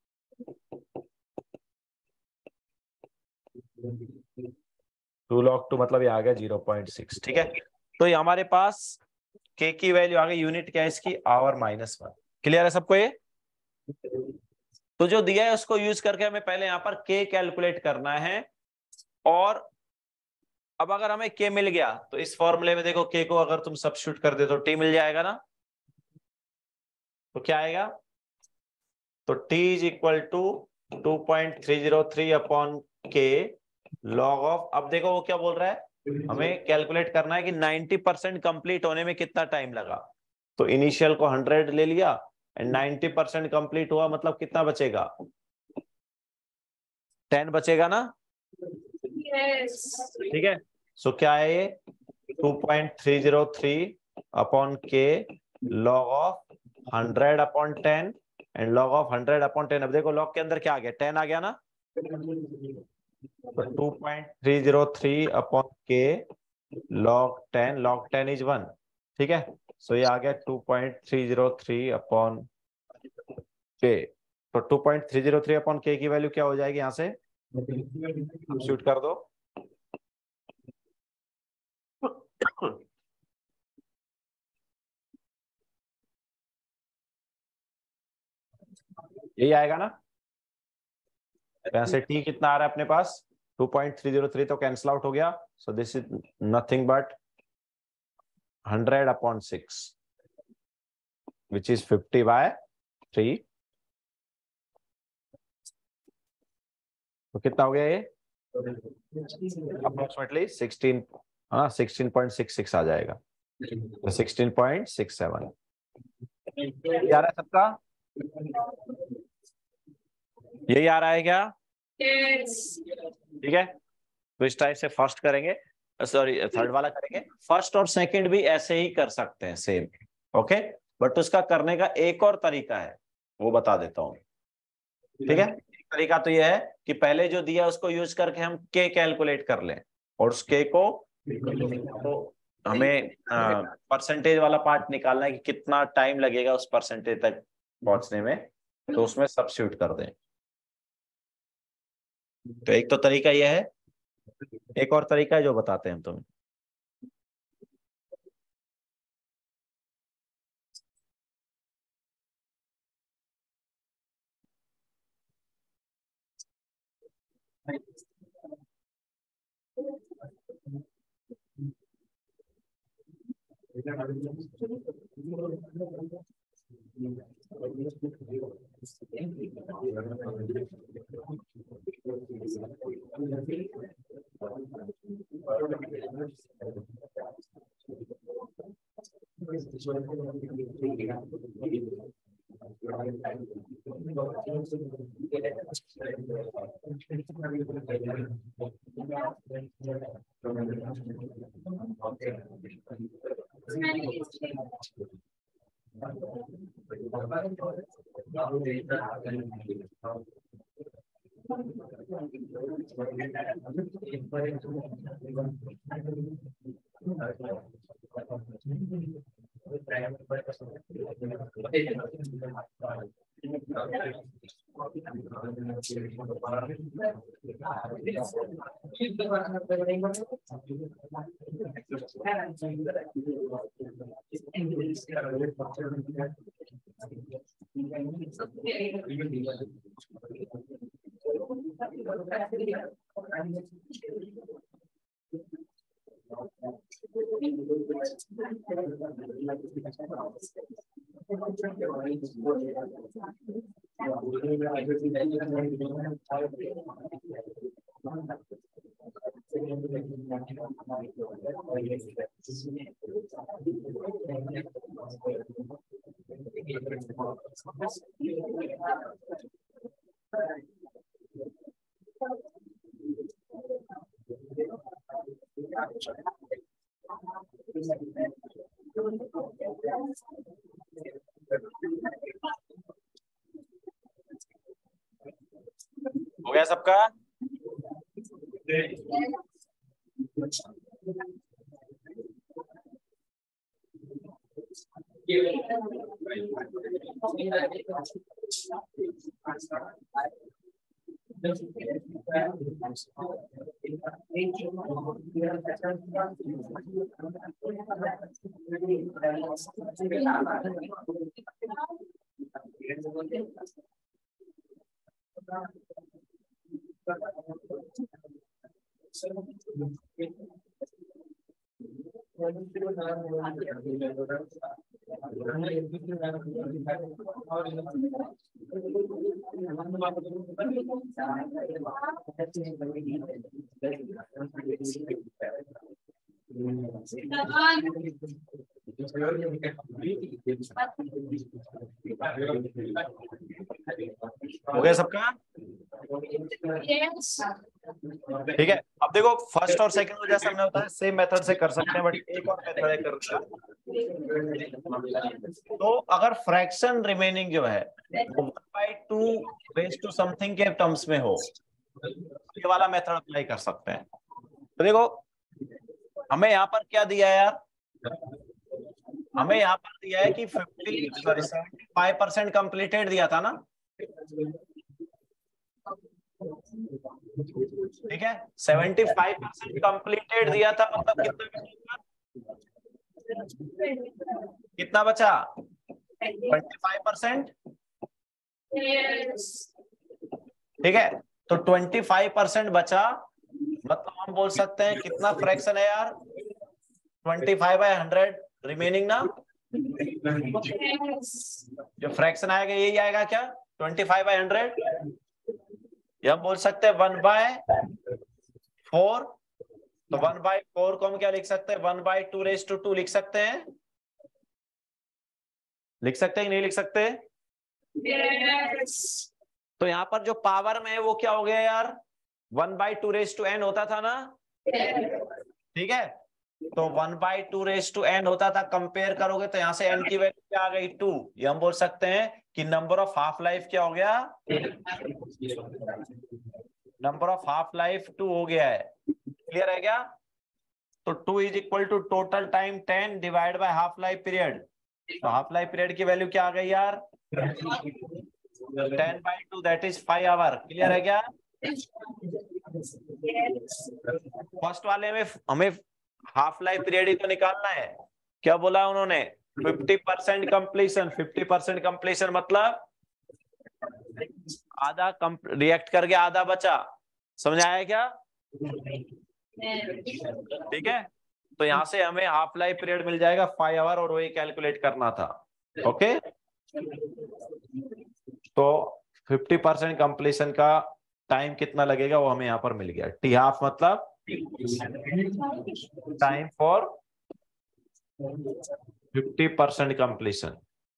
टू लॉग टू मतलब ये आ गया जीरो पॉइंट सिक्स। ठीक है, तो ये हमारे पास k की वैल्यू आ गई, यूनिट क्या है इसकी, आवर माइनस वन। क्लियर है सबको ये? तो जो दिया है उसको यूज करके हमें पहले यहां पर k कैलकुलेट करना है, और अब अगर हमें k मिल गया तो इस फॉर्मूले में देखो k को अगर तुम सब्स्टिट्यूट कर दे तो t मिल जाएगा ना। तो क्या आएगा, तो t is equal to two point three zero three upon k log of, अब देखो वो क्या बोल रहा है, हमें कैलकुलेट करना है कि नाइंटी परसेंट कंप्लीट होने में कितना टाइम लगा। तो इनिशियल को हंड्रेड ले लिया एंड नाइंटी परसेंट कंप्लीट हुआ, मतलब कितना बचेगा, टेन बचेगा ना। Yes. ठीक है, सो क्या है ये two point three zero three upon k log of hundred upon ten and log of hundred upon ten. अब देखो लॉग के अंदर क्या आ गया, टेन आ गया ना, तो two point three zero three upon k log ten, log ten is one. ठीक है, सो ये आ गया two point three zero three upon k. तो two point three zero three upon k की वैल्यू क्या हो जाएगी, यहां से सब्स्टिट्यूट कर दो। यही आएगा ना, यहाँ से टी कितना आ रहा है अपने पास, two point three zero three तो कैंसिल आउट हो गया, so this is nothing but hundred upon six which is fifty by three. तो कितना हो गया ये, अप्रोक्सीमेटली सिक्सटीन, हाँ सिक्सटीन पॉइंट सिक्स सिक्स आ जाएगा, तो सिक्सटीन पॉइंट सिक्स सेवन। यही आ रहा है सबका, यही आ रहा है क्या, Yes. ठीक है। तो इस टाइप से फर्स्ट करेंगे, सॉरी थर्ड वाला करेंगे, फर्स्ट और सेकंड भी ऐसे ही कर सकते हैं सेम, ओके। बट उसका करने का एक और तरीका है, वो बता देता हूं, ठीक है। एक तरीका तो यह है कि पहले जो दिया उसको यूज करके हम के कैलकुलेट कर लें, और उस के को तो हमें परसेंटेज वाला पार्ट निकालना है कि कितना टाइम लगेगा उस परसेंटेज तक पहुंचने में, तो उसमें सब्स्टिट्यूट कर दें। तो एक तो तरीका यह है, एक और तरीका है जो बताते हैं हम तुम्हें। हो गया सबका, हो गया सबका? Yes. ठीक है, अब देखो फर्स्ट और सेकंड को जैसे हमने बताया सेम मेथड से कर सकते हैं, बट एक और मेथड है करने का। तो अगर फ्रैक्शन रिमेनिंग जो है वो one by two raise to something के टर्म्स में हो, ये वाला मेथड अप्लाई कर सकते हैं। तो देखो हमें यहाँ पर क्या दिया है यार, हमें यहाँ पर दिया है कि fifty sorry seventy five percent completed दिया था ना, ठीक है, सेवेंटी फाइव परसेंट कंप्लीटेड दिया था, मतलब कितना कितना बचा, ट्वेंटी फाइव परसेंट, Yes. ठीक है। तो ट्वेंटी फाइव परसेंट बचा, मतलब हम बोल सकते हैं कितना फ्रैक्शन है यार, twenty five by hundred remaining ना, Yes. जो फ्रैक्शन आएगा यही आएगा क्या, ट्वेंटी फाइव बाय हंड्रेड, या हम बोल सकते हैं वन बाय फोर। तो वन बाय फोर को हम क्या लिख सकते हैं, one by two raise to two लिख सकते हैं, लिख सकते हैं नहीं लिख सकते? Yes. तो यहाँ पर जो पावर में है वो क्या हो गया यार, one by two raise to n होता था ना, ठीक है। तो one by two raise to n होता था, कंपेयर करोगे तो यहाँ से एन की वैल्यू क्या आ गई, टू। ये हम बोल सकते हैं कि नंबर ऑफ हाफ लाइफ क्या हो गया, number of half life two हो गया है। क्लियर है क्या? तो two is equal to total time ten divide by half life period. तो हाफ लाइफ पीरियड की वैल्यू क्या आ गई यार, ten by two that is five hour. Clear है क्या? फर्स्ट वाले में हमें हाफ लाइफ पीरियड ही तो निकालना है। क्या बोला उन्होंने, fifty percent completion. Fifty percent completion मतलब आधा रिएक्ट करके आधा बचा, समझ आया क्या? ठीक है, तो यहां से हमें हाफ लाइफ पीरियड मिल जाएगा फाइव आवर, और वही कैलकुलेट करना था। ओके, तो फिफ्टी परसेंट कंप्लीशन का टाइम कितना लगेगा वो हमें यहाँ पर मिल गया। टी हाफ मतलब time for fifty percent completion.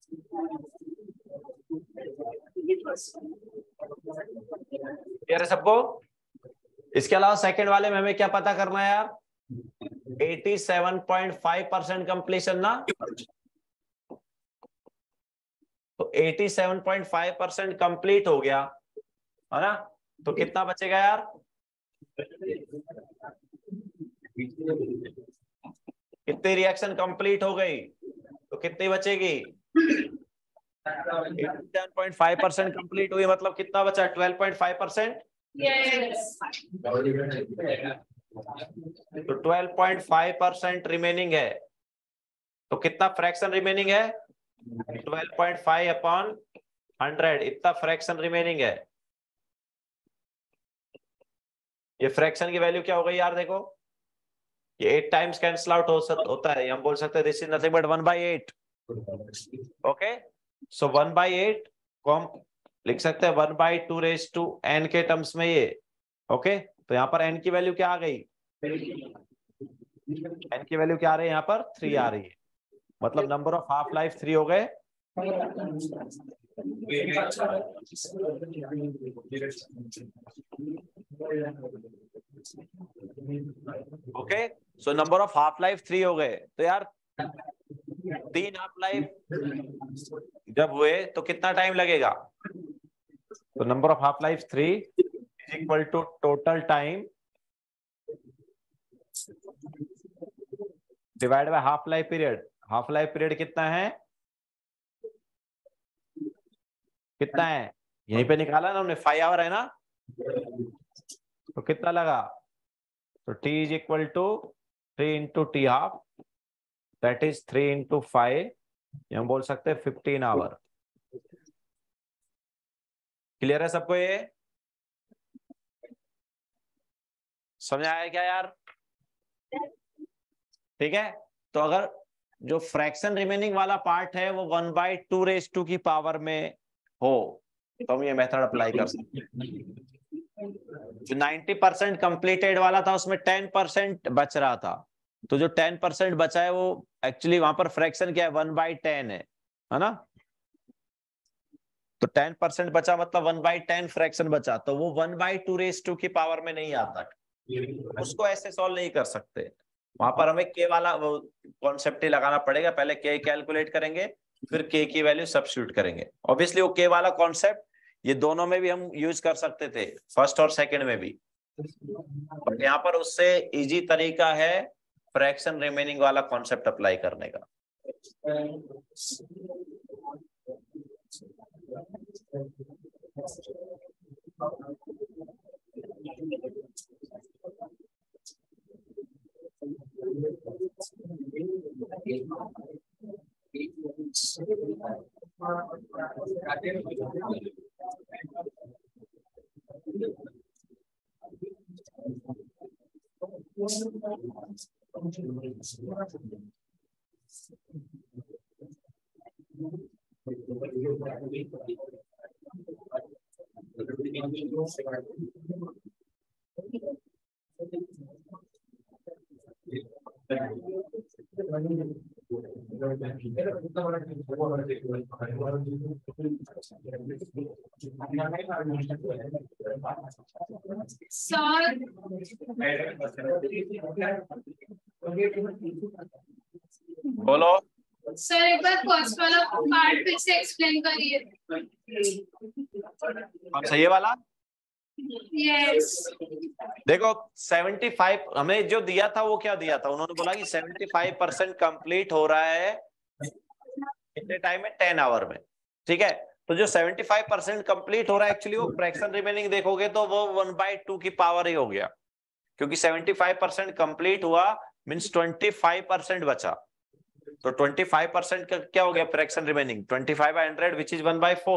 Clear है सबको? इसके अलावा सेकंड वाले में हमें क्या पता करना है यार, eighty seven point five percent completion ना। तो eighty seven point five percent complete हो गया है ना, तो कितना बचेगा यार, कितनी रिएक्शन कंप्लीट हो गई तो कितनी बचेगी, eighty seven point five percent complete हुई, मतलब कितना बचा, twelve point five percent. Yes. तो twelve point five percent remaining है, तो कितना फ्रैक्शन रिमेनिंग है, twelve point five upon hundred, इतना फ्रैक्शन रिमेनिंग है। ये फ्रैक्शन की वैल्यू क्या हो गई यार, देखो ये एट टाइम्स कैंसल आउट हो सक, होता है, हम बोल सकते हैं this is nothing but one by eight. Okay, so one by eight को हम लिख सकते हैं one by two raise to n के टर्म्स में ये। ओके, तो यहाँ पर एन की वैल्यू क्या आ गई, एन की वैल्यू क्या आ रही है यहाँ पर, थ्री आ रही है, मतलब number of half life three हो गए। Okay, so number of half life three हो गए। तो यार तीन हाफ लाइफ जब हुए तो कितना टाइम लगेगा, तो number of half life three is equal to total time divide by half life period. Half life period कितना है, कितना है, यहीं पे निकाला ना हमने, फाइव आवर है ना, तो कितना लगा, तो t is equal to three into t half that is three into five, हम बोल सकते हैं फिफ्टीन आवर। क्लियर है सबको, ये समझ आया क्या यार? ठीक है, तो अगर जो फ्रैक्शन रिमेनिंग वाला पार्ट है वो one by two raise to की पावर में हो तो हम ये मेथड अप्लाई कर सकते हैं। जो नाइंटी परसेंट कंप्लीटेड वाला था उसमें टेन परसेंट बच रहा था, तो जो टेन परसेंट बचा है वो एक्चुअली वहां पर फ्रैक्शन क्या है, वन बाई टेन है, है ना। तो टेन परसेंट बचा मतलब वन बाई टेन फ्रैक्शन बचा, तो वो one by two raise to की पावर में नहीं आता, उसको ऐसे सॉल्व नहीं कर सकते। वहां पर हमें के वाला वो कॉन्सेप्ट ही लगाना पड़ेगा, पहले के कैलकुलेट करेंगे फिर के की वैल्यू सब्स्टिट्यूट करेंगे। ऑब्वियसली वो के वाला कॉन्सेप्ट ये दोनों में भी हम यूज कर सकते थे, फर्स्ट और सेकंड में भी, बट यहाँ पर उससे इजी तरीका है फ्रैक्शन रिमेनिंग वाला कॉन्सेप्ट अप्लाई करने का। सर बोलो सर एक बार फर्स्ट वाला पार्ट फिर से एक्सप्लेन करिए। कौन सा, ये वाला? यस देखो सेवेंटी फाइव हमें जो दिया था वो क्या दिया था, उन्होंने बोला कि सेवेंटी फाइव परसेंट कंप्लीट हो रहा है कितने टाइम में, टेन आवर में, ठीक है। तो जो सेवेंटी फाइव परसेंट कंप्लीट हो रहा है एक्चुअली वो फ्रैक्शन रिमेनिंग देखोगे तो वो वन बाई टू की पावर ही हो गया, क्योंकि सेवेंटी फाइव परसेंट कंप्लीट हुआ मींस ट्वेंटी फाइव परसेंट बचा, तो ट्वेंटी फाइव परसेंट का क्या हो गया fraction remaining, twenty five by hundred which is one by four,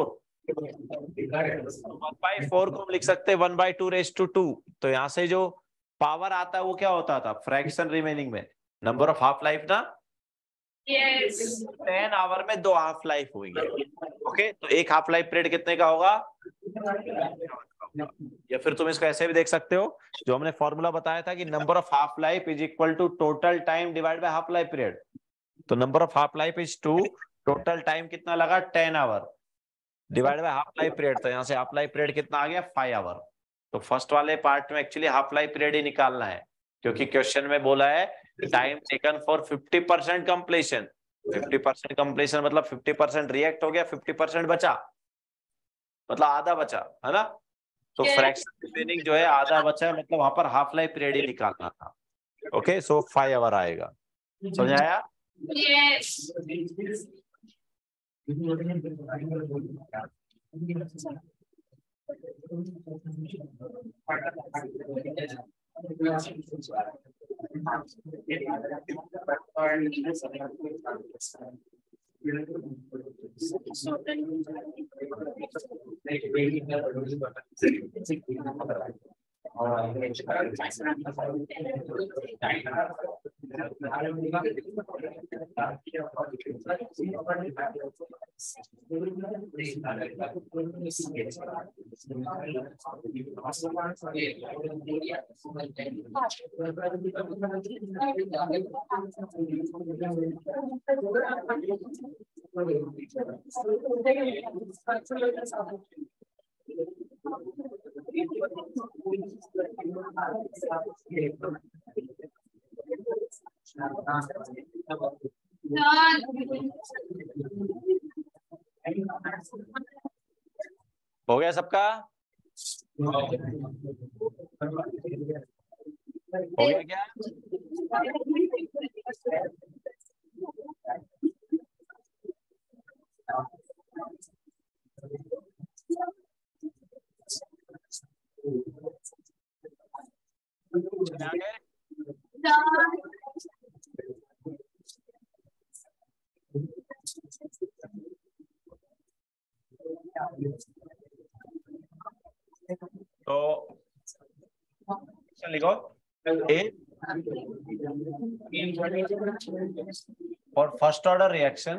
one by four को हम लिख सकते हैं one by two raise to two. तो यहाँ से जो पावर आता है वो क्या होता था फ्रैक्शन रिमेनिंग में, नंबर ऑफ हाफ लाइफ ना, यस टेन आवर में दो हाफ लाइफ हुई है। ओके, तो एक हाफ लाइफ पीरियड कितने का होगा, या फिर तुम इसको ऐसे भी देख सकते हो, जो हमने फॉर्मूला बताया था कि number of half life is equal to total time divide by half life period. तो number of half life is two, total time कितना लगा ten hour divide by half life period, तो यहाँ से हाफ लाइफ पीरियड कितना आ गया five hour. तो फर्स्ट वाले पार्ट में एक्चुअली हाफ लाइफ पीरियड ही निकालना है, क्योंकि क्वेश्चन में बोला है time taken for fifty percent completion, fifty percent completion मतलब फिफ्टी परसेंट रिएक्ट हो गया, फिफ्टी परसेंट बचा मतलब आधा बचा, है ना। तो फ्रैक्शन रिमेनिंग जो है आधा बचा है, मतलब वहां पर हाफ लाइफ पीरियड ही निकालना था। ओके, सो फाइव आवर आएगा, समझ आया? यस हो गया सबका, हो गया क्या? तो लिखो a For first order reaction,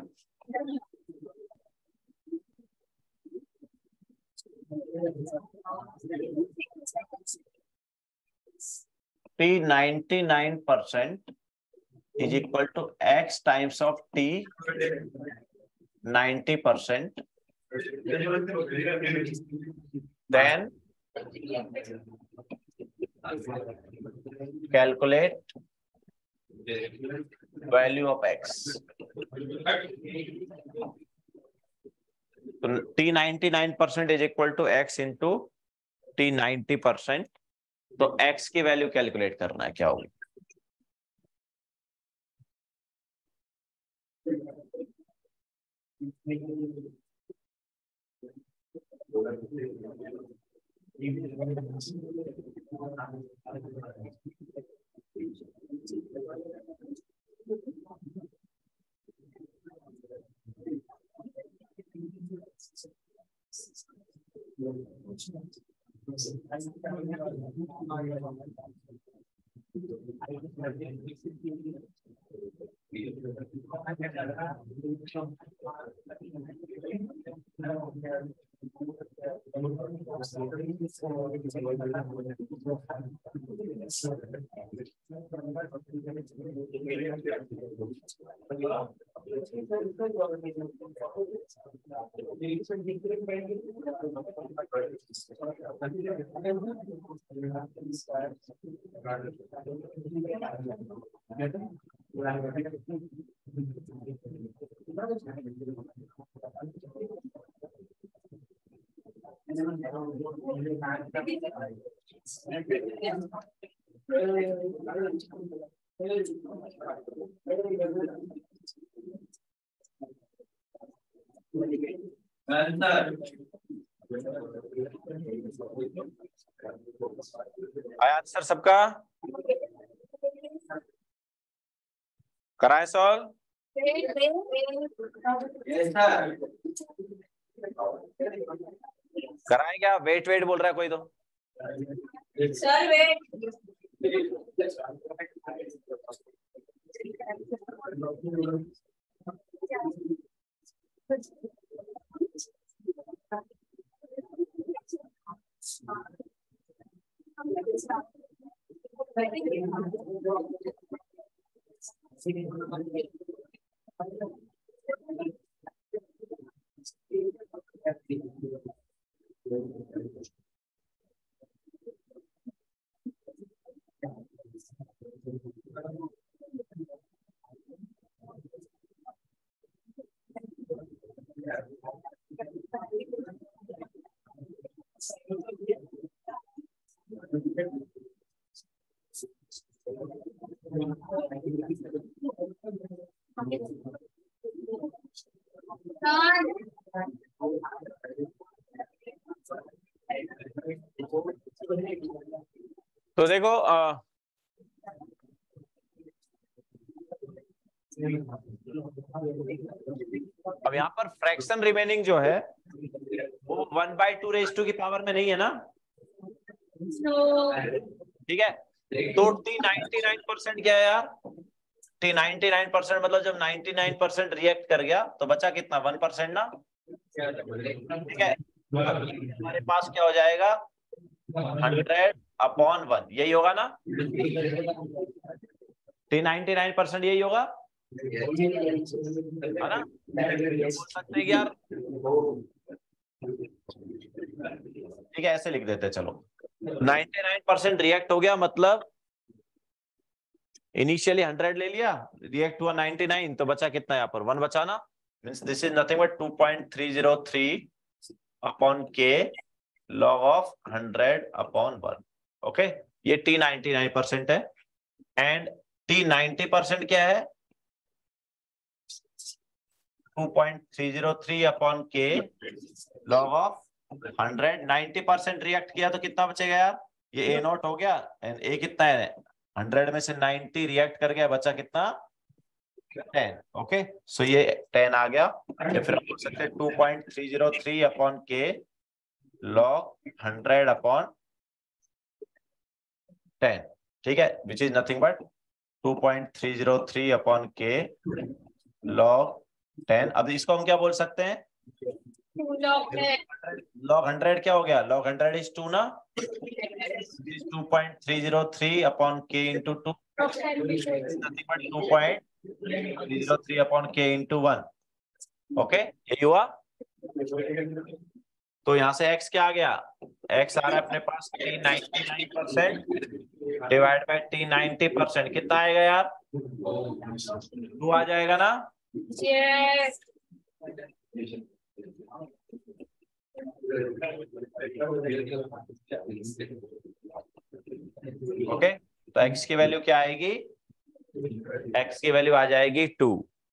T ninety-nine percent is equal to X times of T ninety percent. Then calculate value of X. So T ninety-nine percent is equal to X into T ninety percent. तो X की value calculate करना है, क्या होगी? आया answer सबका? कराए solve? कराए क्या? वेट वेट बोल रहा है कोई तो? Sir wait. तो देखो आ, अब यहाँ पर फ्रैक्शन रिमेनिंग जो है वो one by two raise to की पावर में नहीं है ना, ठीक है? तो टी नाइनटी नाइन परसेंट क्या है यार? टी नाइनटी नाइन परसेंट मतलब जब नाइनटी नाइन परसेंट रिएक्ट कर गया तो बचा कितना? वन परसेंट ना, ठीक है? हमारे पास क्या हो जाएगा? हंड्रेड अपॉन वन, यही होगा ना? टी नाइनटी नाइन परसेंट यही होगा, है ना? बोल सकते हैं यार, ठीक है? ऐसे लिख देते हैं, चलो। नाइनटी नाइन परसेंट रिएक्ट हो गया, मतलब इनिशियली हंड्रेड ले लिया, रिएक्ट हुआ नाइनटी नाइन, तो बचा कितना? यहाँ पर वन बचा ना। Means this is nothing but two point three zero three upon k log of hundred upon one. Okay, ये टी नाइनटी नाइन परसेंट है। एंड टी नाइनटी परसेंट क्या है? Two point three zero three upon k log of hundred. Ninety percent react किया तो कितना बचेगा यार? ये ए नॉट हो गया, एंड ए कितना है? हंड्रेड में से नाइनटी रिएक्ट कर गया, बचा कितना? टेन। ओके, सो ये टेन आ गया। या फिर आप बोल सकते हैं two point three zero three upon k log hundred upon ten, ठीक है, which is nothing but two point three zero three upon k log ten. अब इसको हम क्या बोल सकते हैं, लॉग हंड्रेड क्या हो गया, लॉग हंड्रेड इज टू ना, two point three zero three upon k into two, nothing but two point three zero three upon k into one. Okay, यही हुआ। तो यहाँ से x क्या आ गया, x आ रहा है अपने पास t ninety nine percent divide by t ninety percent, कितना आएगा यार, टू आ जाएगा ना। Yes. ओके, तो x की वैल्यू क्या आएगी, x की वैल्यू आ जाएगी टू।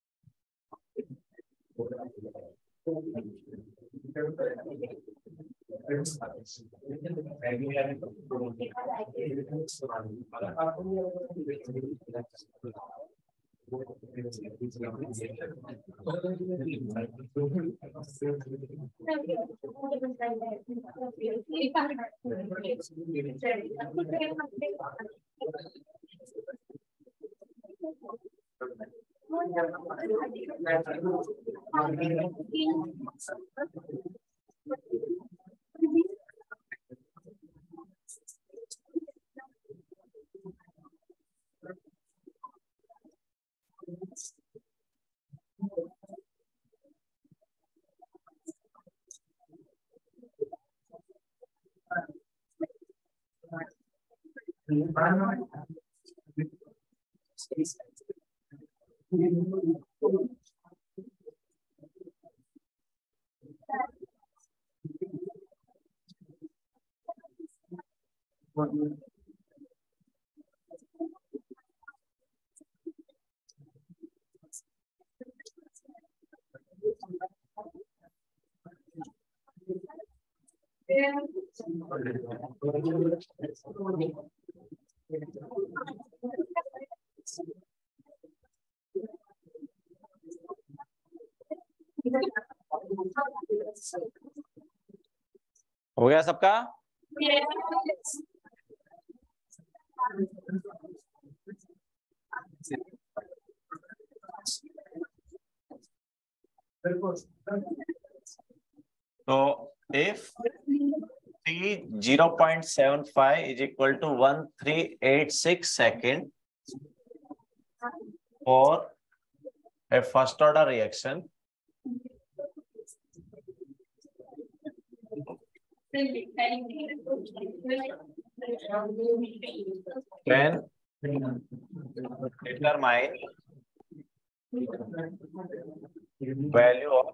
हो गया सबका। Yes. तो if t zero point seven five is equal to one three eight six second for a first order reaction, then determine value of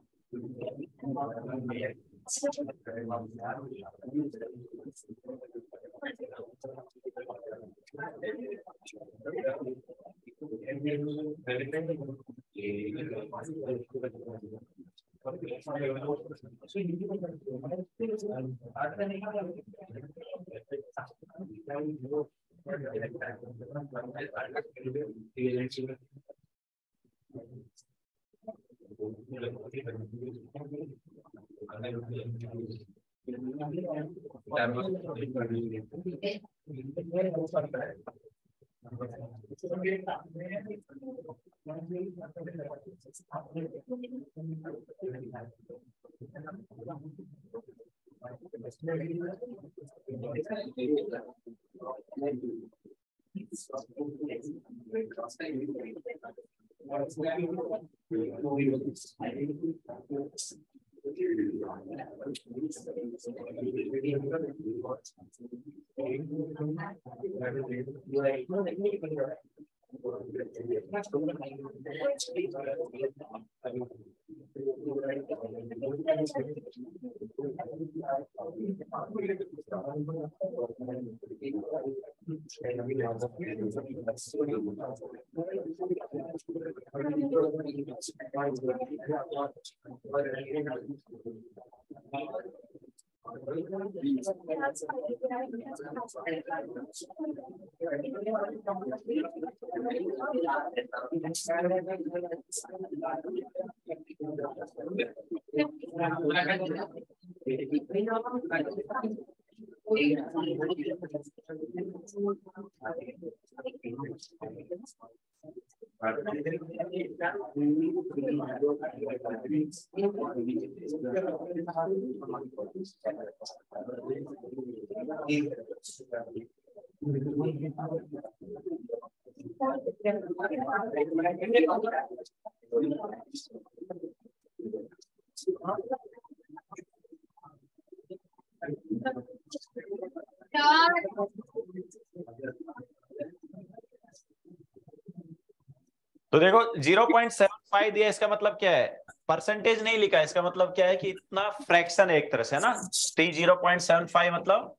तो देखो जीरो पॉइंट सेवन फाइव दिया, इसका मतलब क्या है, परसेंटेज नहीं लिखा, इसका मतलब क्या है कि इतना फ्रैक्शन है एक तरह से, है ना। T zero point seven five मतलब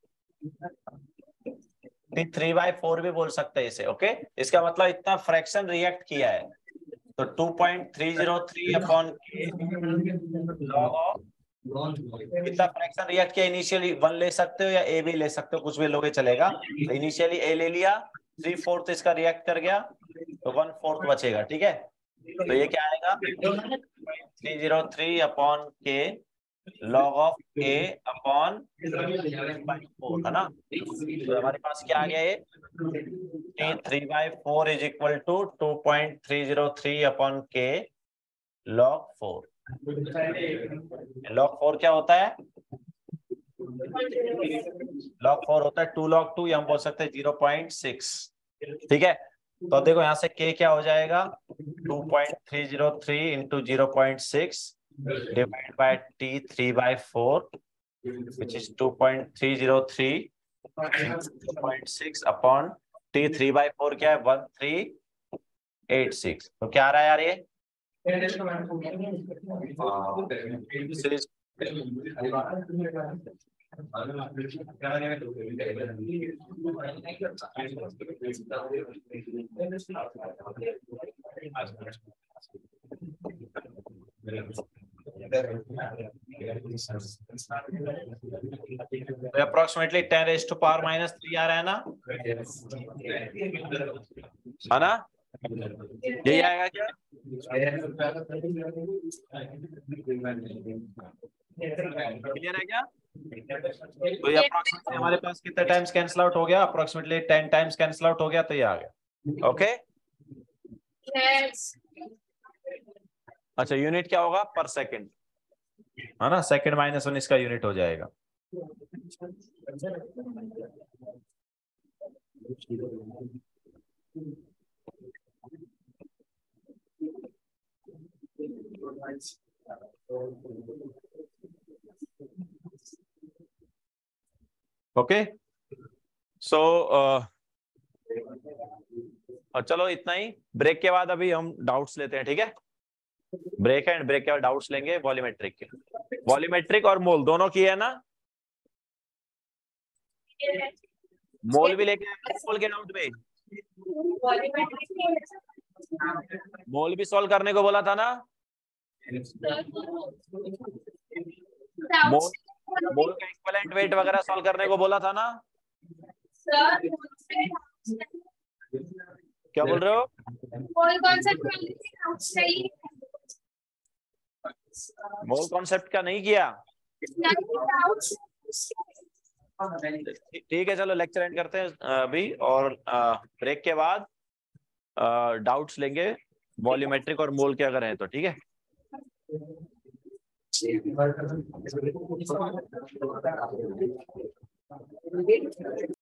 थ्री बाई फोर भी बोल सकते हैं इसे, ओके। इसका मतलब इतना फ्रैक्शन रिएक्ट किया है, तो two point three zero three upon log of कितना फ्रैक्शन रिएक्ट किया। इनिशियली वन ले सकते हो या ए भी ले सकते हो, कुछ भी लोगे चलेगा। तो इनिशियली ए ले लिया, थ्री फोर्थ इसका रिएक्ट कर गया, तो वन फोर्थ बचेगा, ठीक है। तो ये क्या आएगा, three zero three upon k log of A upon four, है ना। तो हमारे पास क्या आ गया, ये three by four is equal to two point three zero three upon k log four. Log four क्या होता है, लॉग फोर होता है टू लॉग टू, या हम बोल सकते हैं जीरो पॉइंट सिक्स, ठीक है। तो अब देखो यहाँ से k क्या हो जाएगा, two point three zero three into zero point six divide by t three by four which is two point three zero three zero point six upon t three by four क्या है, one three eight six. तो क्या आ रहा है यार, ये approximately ten raise to power minus three आ रहा है ना, है ना। यही आएगा क्या, क्लियर है क्या। तो ये अप्रोक्सीमेटली हमारे पास कितने टाइम्स कैंसिल आउट हो गया, approximately ten times cancel out हो गया, तो ये आ गया, ओके। अच्छा यूनिट क्या होगा, पर सेकंड, है ना। सेकंड माइनस वन इसका यूनिट हो जाएगा। ओके सो चलो इतना ही। ब्रेक के बाद अभी हम डाउट्स लेते हैं, ठीक है। ब्रेक एंड ब्रेक के बाद डाउट्स लेंगे वॉल्यूमेट्रिक के। वॉल्यूमेट्रिक और मोल दोनों की है ना, मोल भी लेके मोल के डाउट में मोल भी सॉल्व करने को बोला था ना, मोल मोल का इक्विवेलेंट वेट वगैरह सॉल्व करने को बोला था ना। क्या बोल रहे हो, मोल कॉन्सेप्ट का नहीं किया, ठीक है। चलो लेक्चर एंड करते हैं अभी, और ब्रेक के बाद डाउट्स लेंगे वॉल्यूमेट्रिक और मोल के अगर है तो, ठीक है।